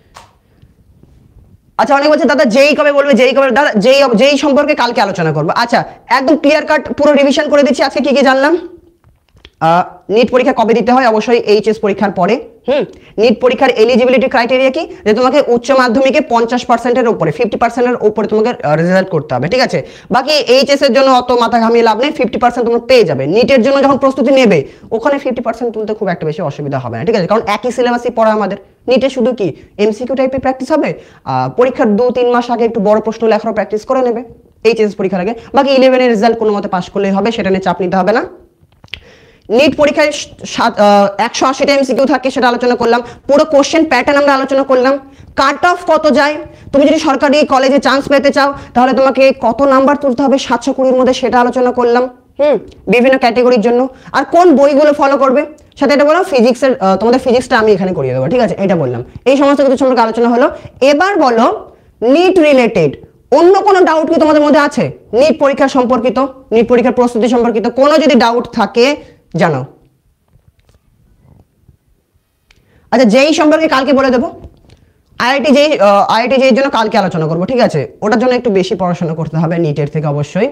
আচ্ছা, অনেক বলছে দাদা যেই কবে বলবে, দাদা যেই সম্পর্কে কালকে আলোচনা করবো। আচ্ছা, একদম ক্লিয়ার কাট পুরো রিভিশন করে দিচ্ছি আজকে কি কি জানলাম। নিট পরীক্ষা কবে দিতে হয়, অবশ্যই এইচএস পরীক্ষার পরে। নিট পরীক্ষার এলিজিবিলিটি ক্রাইটেরিয়া কি, যে তোমাকে উচ্চ মাধ্যমিকে 50%-এর উপরে, 50%-এর উপরে তোমাকে রেজাল্ট করতে হবে, ঠিক আছে। বাকি এইচএস এর জন্য অত মাথা ঘামিয়ে লাভ নেই, 50% তোমরা পেয়ে যাবে। নিটের জন্য যখন প্রস্তুতি নেবে, ওখানে 50% তুলতে খুব একটা বেশি অসুবিধা হবে না, ঠিক আছে, কারণ একই সিলেবাসই পড়া আমাদের। নিটে শুধু কি এমসিকিউ টাইপের প্র্যাকটিস হবে, পরীক্ষার 2-3 মাস আগে একটু বড় প্রশ্ন লেখারও প্র্যাকটিস করে নেবে এইচএস পরীক্ষার আগে। বাকি 11-এর রেজাল্ট কোনো মতে পাস করলেই হবে, সেটা নিয়ে চাপ নিতে হবে না। নিট পরীক্ষায় 180টা এমসিকিউ থাকে, সেটা আলোচনা করলাম। পুরো কোশ্চেন প্যাটার্ন আমরা আলোচনা করলাম। কাট অফ কত যায়, তুমি যদি সরকারি কলেজে চান্স পেতে চাও তাহলে তোমাকে কত নাম্বার তুলতে হবে 720-র মধ্যে, সেটা আলোচনা করলাম। বিভিন্ন ক্যাটাগরির জন্য। আর কোন বইগুলো ফলো করবে, সাথে এটা বললাম ফিজিক্সের, তোমাদের ফিজিক্সটা আমি এখানে করিয়ে দেবো, ঠিক আছে, এটা বললাম। এই সমস্ত কিছু সম্পর্কে আলোচনা হলো। এবার বলো নিট রিলেটেড অন্য কোনো ডাউট কি তোমাদের মধ্যে আছে, নিট পরীক্ষা সম্পর্কিত, নিট পরীক্ষার প্রস্তুতি সম্পর্কিত কোনো যদি ডাউট থাকে জানো। আচ্ছা, যেই সম্পর্কে কালকে বলে দেবো, আইআইটি যেই জন্য কালকে আলোচনা করবো, ঠিক আছে, ওটার জন্য একটু বেশি পড়াশোনা করতে হবে নিটের থেকে অবশ্যই।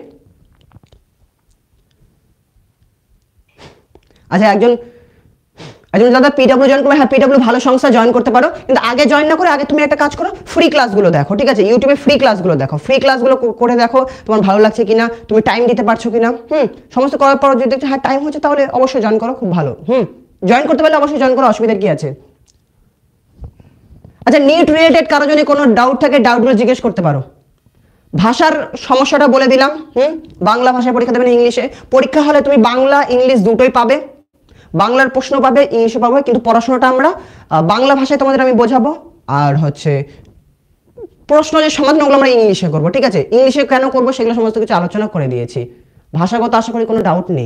আচ্ছা, একজন দাদা পিডব্লিউ জয়েন করবে, হ্যাঁ পিডব্লিউ ভালো সংস্থা জয়েন করতে পারো, কিন্তু আগে জয়েন না করে আগে তুমি একটা কাজ করো, ফ্রি ক্লাসগুলো দেখো, ঠিক আছে, ইউটিউবে ফ্রি ক্লাসগুলো দেখো, ফ্রি ক্লাসগুলো করে দেখো তোমার ভালো লাগছে কিনা, তুমি টাইম দিতে পারছো কিনা। সমস্ত করার পর যদি দেখছো হ্যাঁ টাইম হচ্ছে, তাহলে অবশ্যই জয়েন করো, খুব ভালো। জয়েন করতে পারলে অবশ্যই জয়েন করো, অসুবিধার কি আছে। আচ্ছা, নিট রিলেটেড কারো যদি কোনো ডাউট থাকে ডাউটগুলো জিজ্ঞেস করতে পারো। ভাষার সমস্যাটা বলে দিলাম। বাংলা ভাষায় পরীক্ষা দেবে না ইংলিশে? পরীক্ষা হলে তুমি বাংলা ইংলিশ দুটোই পাবে, বাংলার প্রশ্ন পাবে, ইংলিশে পাবে, কিন্তু পড়াশোনাটা আমরা বাংলা ভাষায় তোমাদের আমি বোঝাবো, আর হচ্ছে প্রশ্ন যে সমাধানগুলো আমরা ইংলিশে করবো, ঠিক আছে? ইংলিশে কেন করবো সেগুলো সমস্ত কিছু আলোচনা করে দিয়েছি। ভাষাগত আশা করি কোনো ডাউট নেই।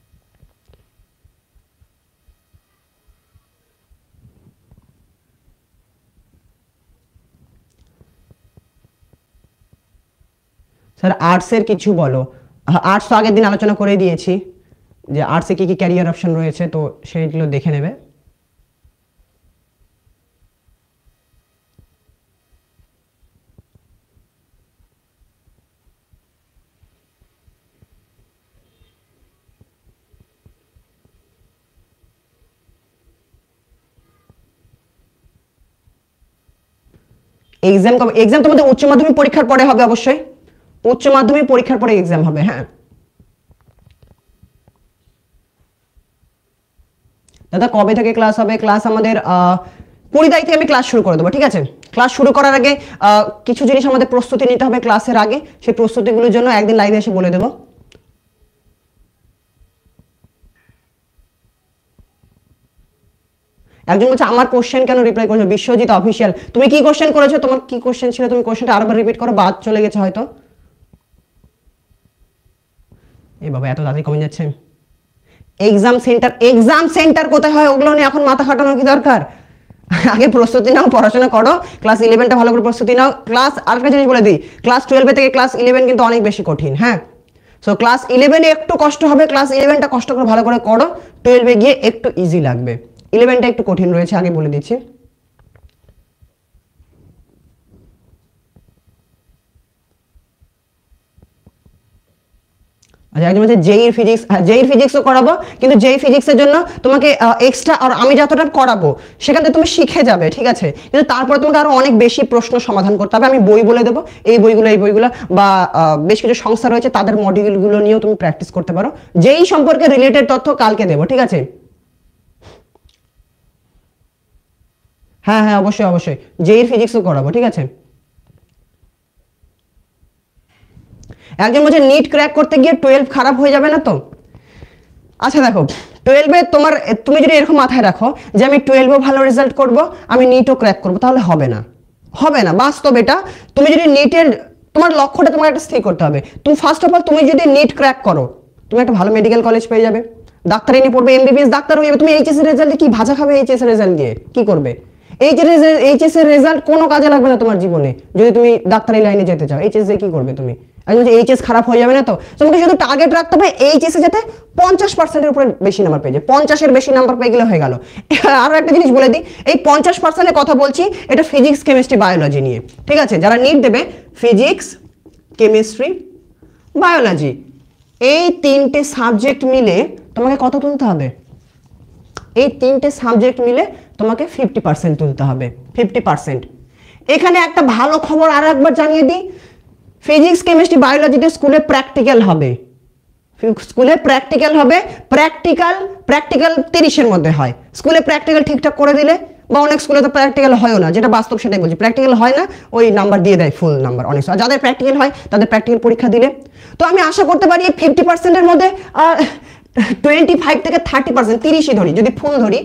স্যার আর্টসের কিছু বলো। আর্টস তো আগের দিন আলোচনা করে দিয়েছি যে আর্টসে কি কি ক্যারিয়ার অপশন রয়েছে, তো সেইগুলো দেখে নেবে। এক্সাম এক্সাম তোমাদের উচ্চ মাধ্যমিক পরীক্ষার পরে হবে, অবশ্যই উচ্চ মাধ্যমিক পরীক্ষার পরে এক্সাম হবে। হ্যাঁ দাদা, কবে থেকে ক্লাস হবে? ক্লাস আমাদের 20 তারিখ থেকে আমি ক্লাস শুরু করে দেবো, ঠিক আছে? ক্লাস শুরু করার আগে কিছু জিনিস আমাদের প্রস্তুতি নিতে হবে ক্লাসের আগে, সেই প্রস্তুতিগুলোর জন্য একদিন লাইভে এসে বলে দেবো। একজন বলছে আমার কোশ্চেন কেন রিপ্লাই করেছো? বিশ্বজিৎ অফিসিয়াল, তুমি কি কোশ্চেন করেছো? তোমার কি কোশ্চেন ছিল? তুমি কোশ্চেনটা আরেকবার রিপিট করো, বাদ চলে গেছে হয়তো। এই বাবা এত তাড়াতাড়ি কমে যাচ্ছে। এক্সাম সেন্টার কোথায় হয় ওগুলো নিয়ে এখন মাথা খাটানোর কি দরকার? আগে প্রস্তুতি নাও, পড়াশোনা করো, ক্লাস 11টা ভালো করে প্রস্তুতি নাও। ক্লাস আরেকটা জিনিস বলে দিই, ক্লাস 12 থেকে ক্লাস 11 কিন্তু অনেক বেশি কঠিন। হ্যাঁ, সো ক্লাস 11 একটু কষ্ট হবে, ক্লাস 11টা কষ্ট করে ভালো করে করো, 12 গিয়ে একটু ইজি লাগবে। 11টা একটু কঠিন রয়েছে, আগে বলে দিচ্ছি। আচ্ছা, একদম হচ্ছে জেইর ফিজিক্স। জেইর ফিজিক্সও করাবো, কিন্তু জেই ফিজিক্সের জন্য তোমাকে এক্সট্রা, আর আমি যতটা করাবো সেখান থেকে তুমি শিখে যাবে, ঠিক আছে? কিন্তু তারপরে তোমাকে আরো অনেক বেশি প্রশ্ন সমাধান করতে হবে। আমি বই বলে দেবো, এই বইগুলো বা বেশ কিছু সংস্থা রয়েছে তাদের মডিউলগুলো নিয়েও তুমি প্র্যাকটিস করতে পারো। জেই সম্পর্কে রিলেটেড তথ্য কালকে দেবো, ঠিক আছে? হ্যাঁ হ্যাঁ, অবশ্যই অবশ্যই জেইর ফিজিক্সও করাবো, ঠিক আছে? একজন বলছে নিট ক্র্যাক করতে গিয়ে 12 খারাপ হয়ে যাবে না তো? আচ্ছা দেখো, 12-এ তুমি যদি এরকম মাথায় রাখো যে আমি 12-এও ভালো রেজাল্ট করব, আমি নিটও ক্র্যাক করব, তাহলে হবে না, হবে না। বাস্তব এটা। তুমি যদি নিটের তোমার লক্ষ্যটা তোমার একটা স্থির করতে হবে। তুমি ফার্স্ট অফ অল তুমি যদি নিট ক্র্যাক করো, তুমি একটা ভালো মেডিকেল কলেজ পেয়ে যাবে, ডাক্তারি নিয়ে পড়বে, এমবিবিএস ডাক্তার হয়ে যাবে। তুমি এইচএস এর রেজাল্টে কি ভাজা খাবে? এইচএস এর রেজাল্ট দিয়ে কি করবে? এইচএস এর রেজাল্ট কোনো কাজে লাগবে না তোমার জীবনে, যদি তুমি ডাক্তারি লাইনে যেতে চাও। এইচএস দিয়ে কি করবে তুমি? আমি বলছি এইচএস খারাপ হয়ে যাবে না তো? তোমাকে শুধু টার্গেট রাখতে হবে এইচএস এ যাতে 50%-এর উপরে বেশি নাম্বার পেয়ে যায়। 50-এর বেশি নাম্বার পেয়ে গেলে হয়ে গেল। আরো একটা জিনিস বলে দিই, এই 50%-এর কথা বলছি, এটা ফিজিক্স, কেমিস্ট্রি, বায়োলজি নিয়ে, ঠিক আছে? যারা নিট দেবে, ফিজিক্স, কেমিস্ট্রি, বায়োলজি, এই 3টে সাবজেক্ট মিলে তোমাকে কত তুলতে হবে? এই 3টে সাবজেক্ট মিলে তোমাকে 50% তুলতে হবে, 50%। এখানে একটা ভালো খবর আর একবার জানিয়ে দিই, ফিজিক্স, কেমিস্ট্রি, বায়োলজিতে স্কুলে প্র্যাকটিক্যাল হবে। স্কুলে প্র্যাকটিক্যাল হবে। প্র্যাকটিক্যাল 30-এর মধ্যে হয়। স্কুলে প্র্যাকটিক্যাল ঠিকঠাক করে দিলে, বা অনেক স্কুলে তো প্র্যাকটিক্যাল হয়ও না, যেটা বাস্তব সেটাই বলছি, প্র্যাকটিক্যাল হয় না, ওই নাম্বার দিয়ে দেয় ফুল নাম্বার অনেক। আর যাদের প্র্যাকটিক্যাল হয় তাদের প্র্যাকটিক্যাল পরীক্ষা দিলে, তো আমি আশা করতে পারি 50%-এর মধ্যে 25 থেকে 30%, 30ই ধরি, যদি ফুল ধরি,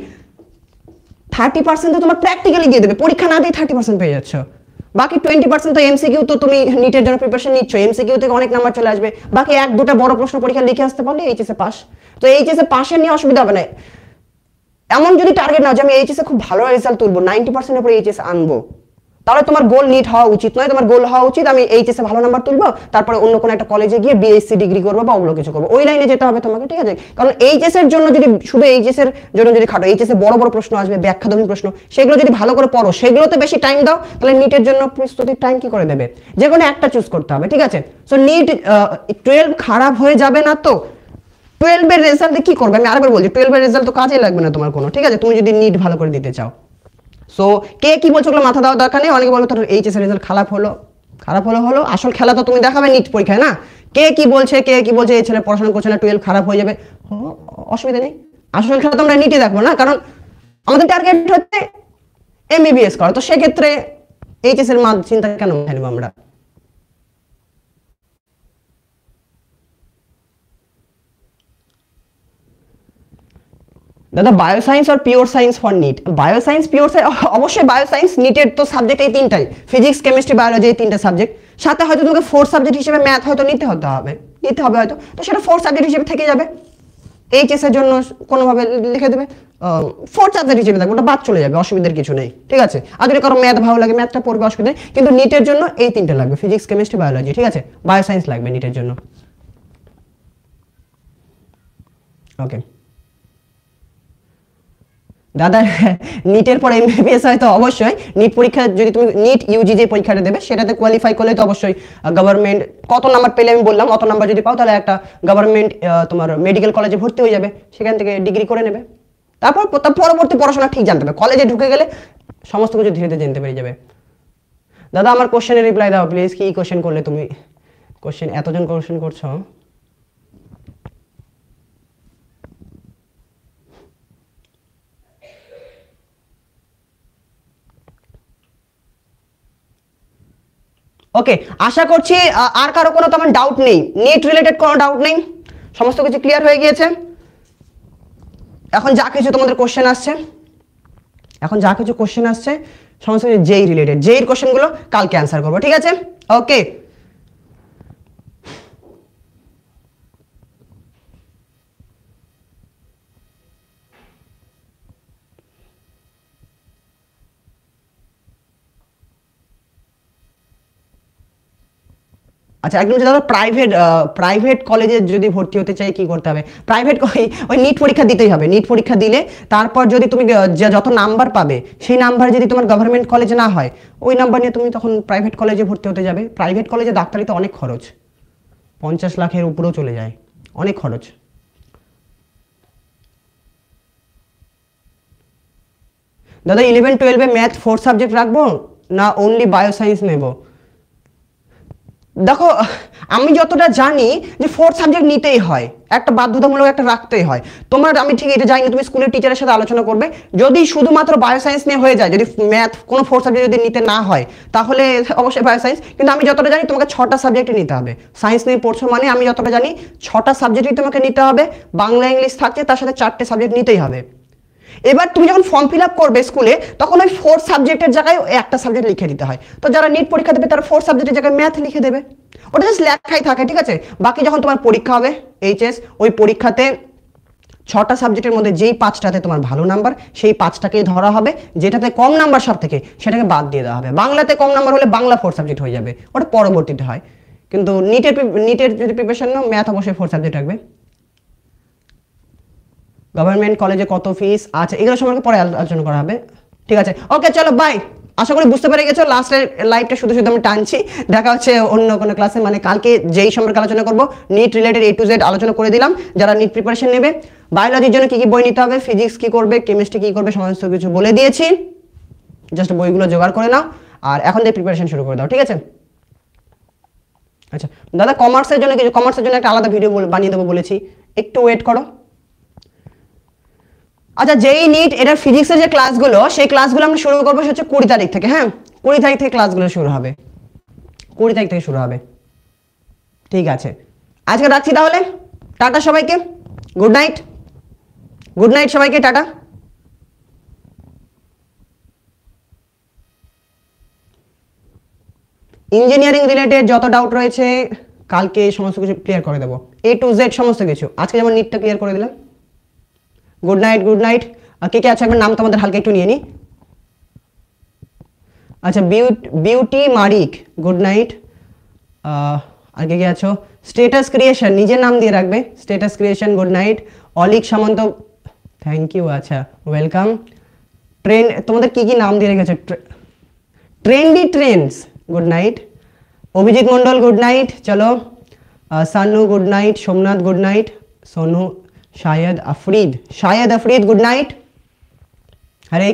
30% তো তোমার প্র্যাকটিক্যালি দিয়ে দেবে, পরীক্ষা না দিয়ে 30% পেয়ে যাচ্ছ। বাকি 20% তো এমসিকিউ, তো তুমি নিটের জন্য প্রিপারেশন নিচ্ছ, এমসিকিউ থেকে অনেক নাম্বার চলে আসবে। বাকি 1-2টা বড় প্রশ্ন পরীক্ষা লিখে আসতে পারলে এইচএস এ পাস। তো এইচএস এ পাশের নিয়ে অসুবিধা হবে না। এমন যদি টার্গেট নাও যে আমি এইচএস এ খুব ভালো রেজাল্ট তুলবো, 90%-এর উপরে এইচএস আনবো, তাহলে তোমার গোল নিট হওয়া উচিত নয়। তোমার গোল হওয়া উচিত আমি এইচএস এ ভালো নাম্বার তুলবো, তারপরে অন্য কোনো একটা কলেজে গিয়ে বিএসসি ডিগ্রি করবো বা অন্য কিছু করবো, ওই লাইনে যেতে হবে তোমাকে, ঠিক আছে? কারণ এইচএস এর জন্য যদি শুধু এইচএস এর জন্য যদি খাটো, এইচএস এ বড় বড় প্রশ্ন আসবে, ব্যাখ্যাধর্মী প্রশ্ন, সেগুলো যদি ভালো করে পড়ো, সেগুলোতে বেশি টাইম দাও, তাহলে নিটের জন্য প্রস্তুতির টাইম কি করে দেবে? যে কোনো একটা চুজ করতে হবে, ঠিক আছে? সো নিট 12 খারাপ হয়ে যাবে না তো? 12-এর রেজাল্টে কি করবে? আমি আরেকবার বলছি, 12-এর রেজাল্ট তো কাজে লাগবে না তোমার কোনো, ঠিক আছে? তুমি যদি নিট ভালো করে দিতে চাও। সো কে কি বলছো ওগুলো মাথা দেওয়ার দরকার নেই। অনেকে বলবো তোর এইচএস এর রেজাল্ট খারাপ হলো, আসল খেলা তো তুমি দেখাবে নিট পরীক্ষায় না। কে কি বলছে এই ছেলে পড়াশোনা করছে না, 12 খারাপ হয়ে যাবে, অসুবিধা নেই। আসল খেলা তো আমরা নিটে দেখবো না, কারণ আমাদের টার্গেট হচ্ছে এমবিবিএস করা, তো সেক্ষেত্রে এইচএস এর মান চিন্তা কেন নেব আমরা? দাদা বায়োসায়েন্স আর pure science for NEET, bioscience pure science অবশ্যই বায়োসায়েন্স, নিটের তো সাবজেক্ট এই তিনটাই, ফিজিক্স কেমিস্ট্রি বায়োলজি, এই তিনটা সাবজেক্ট, সাথে হয়তো তোমাকে ফোর্থ সাবজেক্ট হিসেবে ম্যাথ হয়তো নিতে হবে হয়তো, তো সেটা ফোর্থ সাবজেক্ট হিসেবে থেকে যাবে, এইচএস এর জন্য কোনোভাবে লিখে দেবে ফোর্থ সাবজেক্ট হিসেবে থাকবে, ওটা বাদ চলে যাবে, অসুবিধার কিছু নেই, ঠিক আছে। আর যদি কারো ম্যাথ ভালো লাগে ম্যাথটা পড়বে, অসুবিধা নেই, কিন্তু নিটের জন্য এই তিনটা লাগবে, ফিজিক্স কেমিস্ট্রি বায়োলজি, ঠিক আছে, বায়োসায়েন্স লাগবে নিটের জন্য। ওকে দাদা, নিটের পর এমবিবিএস হয়তো অবশ্যই, নিট পরীক্ষা যদি তুমি নিট ইউজি যে পরীক্ষাটা দেবে সেটাতে কোয়ালিফাই করলে তো অবশ্যই গভর্নমেন্ট, কত নাম্বার পেলে আমি বললাম, অত নাম্বার যদি পাও তাহলে একটা গভর্নমেন্ট তোমার মেডিকেল কলেজে ভর্তি হয়ে যাবে, সেখান থেকে ডিগ্রি করে নেবে, তারপর পরবর্তী পড়াশোনা ঠিক জানতে হবে, কলেজে ঢুকে গেলে সমস্ত কিছু ধীরে ধীরে জানতে পেরে যাবে। দাদা আমার কোশ্চেনের রিপ্লাই দাও প্লিজ, কি কোশ্চেন করলে তুমি? কোশ্চেন এতজন কোশ্চেন করছো। ওকে, আশা করছি আর কারো কোনো তেমন ডাউট নেই, নেট রিলেটেড কোনো ডাউট নেই, সমস্ত কিছু ক্লিয়ার হয়ে গিয়েছে। এখন যা কিছু তোমাদের কোশ্চেন আসছে, সমস্ত কিছু জেই রিলেটেড, জেইর কোশ্চেনগুলো কালকে অ্যান্সার করবো, ঠিক আছে। ওকে আচ্ছা, একদম দাদা প্রাইভেট কলেজে যদি ভর্তি হতে চাই কি করতে হবে? প্রাইভেট ওই নিট পরীক্ষা দিতেই হবে, নিট পরীক্ষা দিলে তারপর যদি তুমি যত নাম্বার পাবে সেই নাম্বার যদি তোমার গভর্নমেন্ট কলেজে না হয়, ওই নাম্বার নিয়ে তুমি তখন প্রাইভেট কলেজে ভর্তি হতে যাবে। প্রাইভেট কলেজে ডাক্তারিতে অনেক খরচ, 50 লাখের উপরেও চলে যায়, অনেক খরচ। দাদা 11-12-এ ম্যাথ 4 সাবজেক্ট রাখবো না অনলি বায়োসায়েন্স নেব? দেখো আমি যতটা জানি যে 4 সাবজেক্ট নিতেই হয়, একটা বাধ্যতামূলক একটা রাখতেই হয় তোমার, আমি ঠিক এটা জানি, তুমি স্কুলের টিচারের সাথে আলোচনা করবে, যদি শুধুমাত্র বায়োসায়েন্স নিয়ে হয়ে যায়, যদি ম্যাথ কোনো 4 সাবজেক্ট যদি নিতে না হয় তাহলে অবশ্যই বায়োসায়েন্স, কিন্তু আমি যতটা জানি তোমাকে 6টা সাবজেক্টই নিতে হবে, সায়েন্স নিয়ে পড়ছো মানে আমি যতটা জানি 6টা সাবজেক্টই তোমাকে নিতে হবে, বাংলা ইংলিশ থাকছে, তার সাথে 4টে সাবজেক্ট নিতেই হবে। এবার তুমি যখন ফর্ম ফিল আপ করবে স্কুলে, তখন ওই 4 সাবজেক্টের জায়গায় একটা সাবজেক্ট লিখে দিতে হয়, তো যারা নিট পরীক্ষা দেবে তারা 4 সাবজেক্টের জায়গায় ম্যাথ লিখে দেবে, ওটা জাস্ট লেখাই থাকে, ঠিক আছে। বাকি যখন তোমার পরীক্ষা হবে এইচএস, ওই পরীক্ষাতে 6টা সাবজেক্টের মধ্যে যেই 5টাতে তোমার ভালো নাম্বার, সেই 5টাকেই ধরা হবে, যেটাতে কম নাম্বার সব থেকে সেটাকে বাদ দিয়ে দেওয়া হবে। বাংলাতে কম নাম্বার হলে বাংলা 4 সাবজেক্ট হয়ে যাবে, ওটা পরবর্তীতে হয়, কিন্তু নিটের যদি প্রিপারেশন নাও ম্যাথ অবশ্যই 4 সাবজেক্ট রাখবে। গভর্নমেন্ট কলেজে কত ফিস আছে এগুলো সম্পর্কে পরে আলোচনা করা হবে, ঠিক আছে। ওকে চলো বাই, আশা করি বুঝতে পেরে গেছো, লাস্টের লাইভটা শুধু আমি টানছি, দেখা হচ্ছে অন্য কোনো ক্লাসে, মানে কালকে যেই সম্পর্কে আলোচনা করবো NEET related A to Z আলোচনা করে দিলাম, যারা নিট প্রিপারেশন নেবে, বায়োলজির জন্য কি কি বই নিতে হবে, ফিজিক্স কি করবে, কেমিস্ট্রি কি করবে, সমস্ত কিছু বলে দিয়েছি, জাস্ট বইগুলো জোগাড় করে নাও আর এখন থেকে প্রিপারেশন শুরু করে দাও, ঠিক আছে। আচ্ছা দাদা কমার্সের জন্য একটা আলাদা ভিডিও বানিয়ে দেবো বলেছি, একটু ওয়েট করো। আচ্ছা যেই নিট এটার ফিজিক্সের যে ক্লাসগুলো, সেই ক্লাসগুলো আমরা শুরু করবো হচ্ছে 20 তারিখ থেকে, হ্যাঁ 20 তারিখ থেকে ক্লাসগুলো শুরু হবে, 20 তারিখ থেকে শুরু হবে, ঠিক আছে। আজকে রাখছি তাহলে, টাটা সবাইকে, গুড নাইট সবাইকে, টাটা। ইঞ্জিনিয়ারিং রিলেটেড যত ডাউট রয়েছে কালকে সমস্ত কিছু ক্লিয়ার করে দেবো, A to Z সমস্ত কিছু, আজকে যেমন নিটটা ক্লিয়ার করে দিলাম। Good night. কে কে আছে একবার নাম তোমাদের হালকা একটু নিয়ে নি। আচ্ছা বিউটি মারিক, গুড নাইট। আর কে কে আছো? স্টেটাস ক্রিয়েশন, নিজের নাম দিয়ে রাখবে, status creation, good night. Alik Samanta, thank you, আচ্ছা ওয়েলকাম। ট্রেন্ড, তোমাদের কি কি নাম দিয়ে রেখেছো? Trendy trends, good night. Abhijit Mondal, good night. চলো Sanu, good night. Somnath, good night. Sonu, शायद अफरीद गुड नाइट। हरे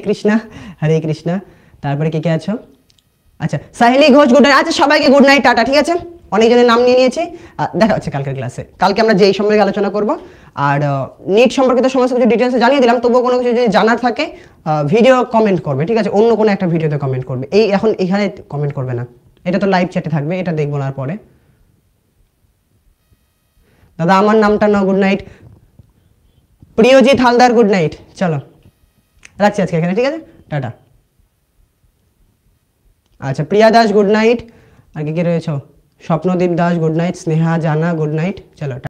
कृष्णा तारपरे के क्या आछो? अच्छा साहिली घोष गुड नाइट। अच्छा सबाइके गुड नाइट, टाटा, ठीक है। অনেকজনের নাম নিয়ে নিয়েছি। দেখা হচ্ছে কালকের ক্লাসে। কালকে আমরা যেই সম্পর্কে আলোচনা করব, আর নিট সম্পর্কিত সমস্ত কিছু ডিটেলসে জানিয়ে দিলাম। তবুও কোনো কিছু যদি জানার থাকে ভিডিও কমেন্ট করবে, ঠিক আছে? অন্য কোনো একটা ভিডিওতে কমেন্ট করবে, এখন এখানে কমেন্ট করবে না, এটা তো লাইভ চ্যাটে থাকবে, এটা দেখবো না পরে। দাদা আমার নামটা নাও, good night. Priyajit Haldar good night. চলো রাখছি আজকে এখানে, ঠিক আছে? টাটা। আচ্ছা প্রিয়া দাস গুড নাইট। আর কি কি রয়েছে? Swapnadip Das good night. Sneha Jana good night. চলো।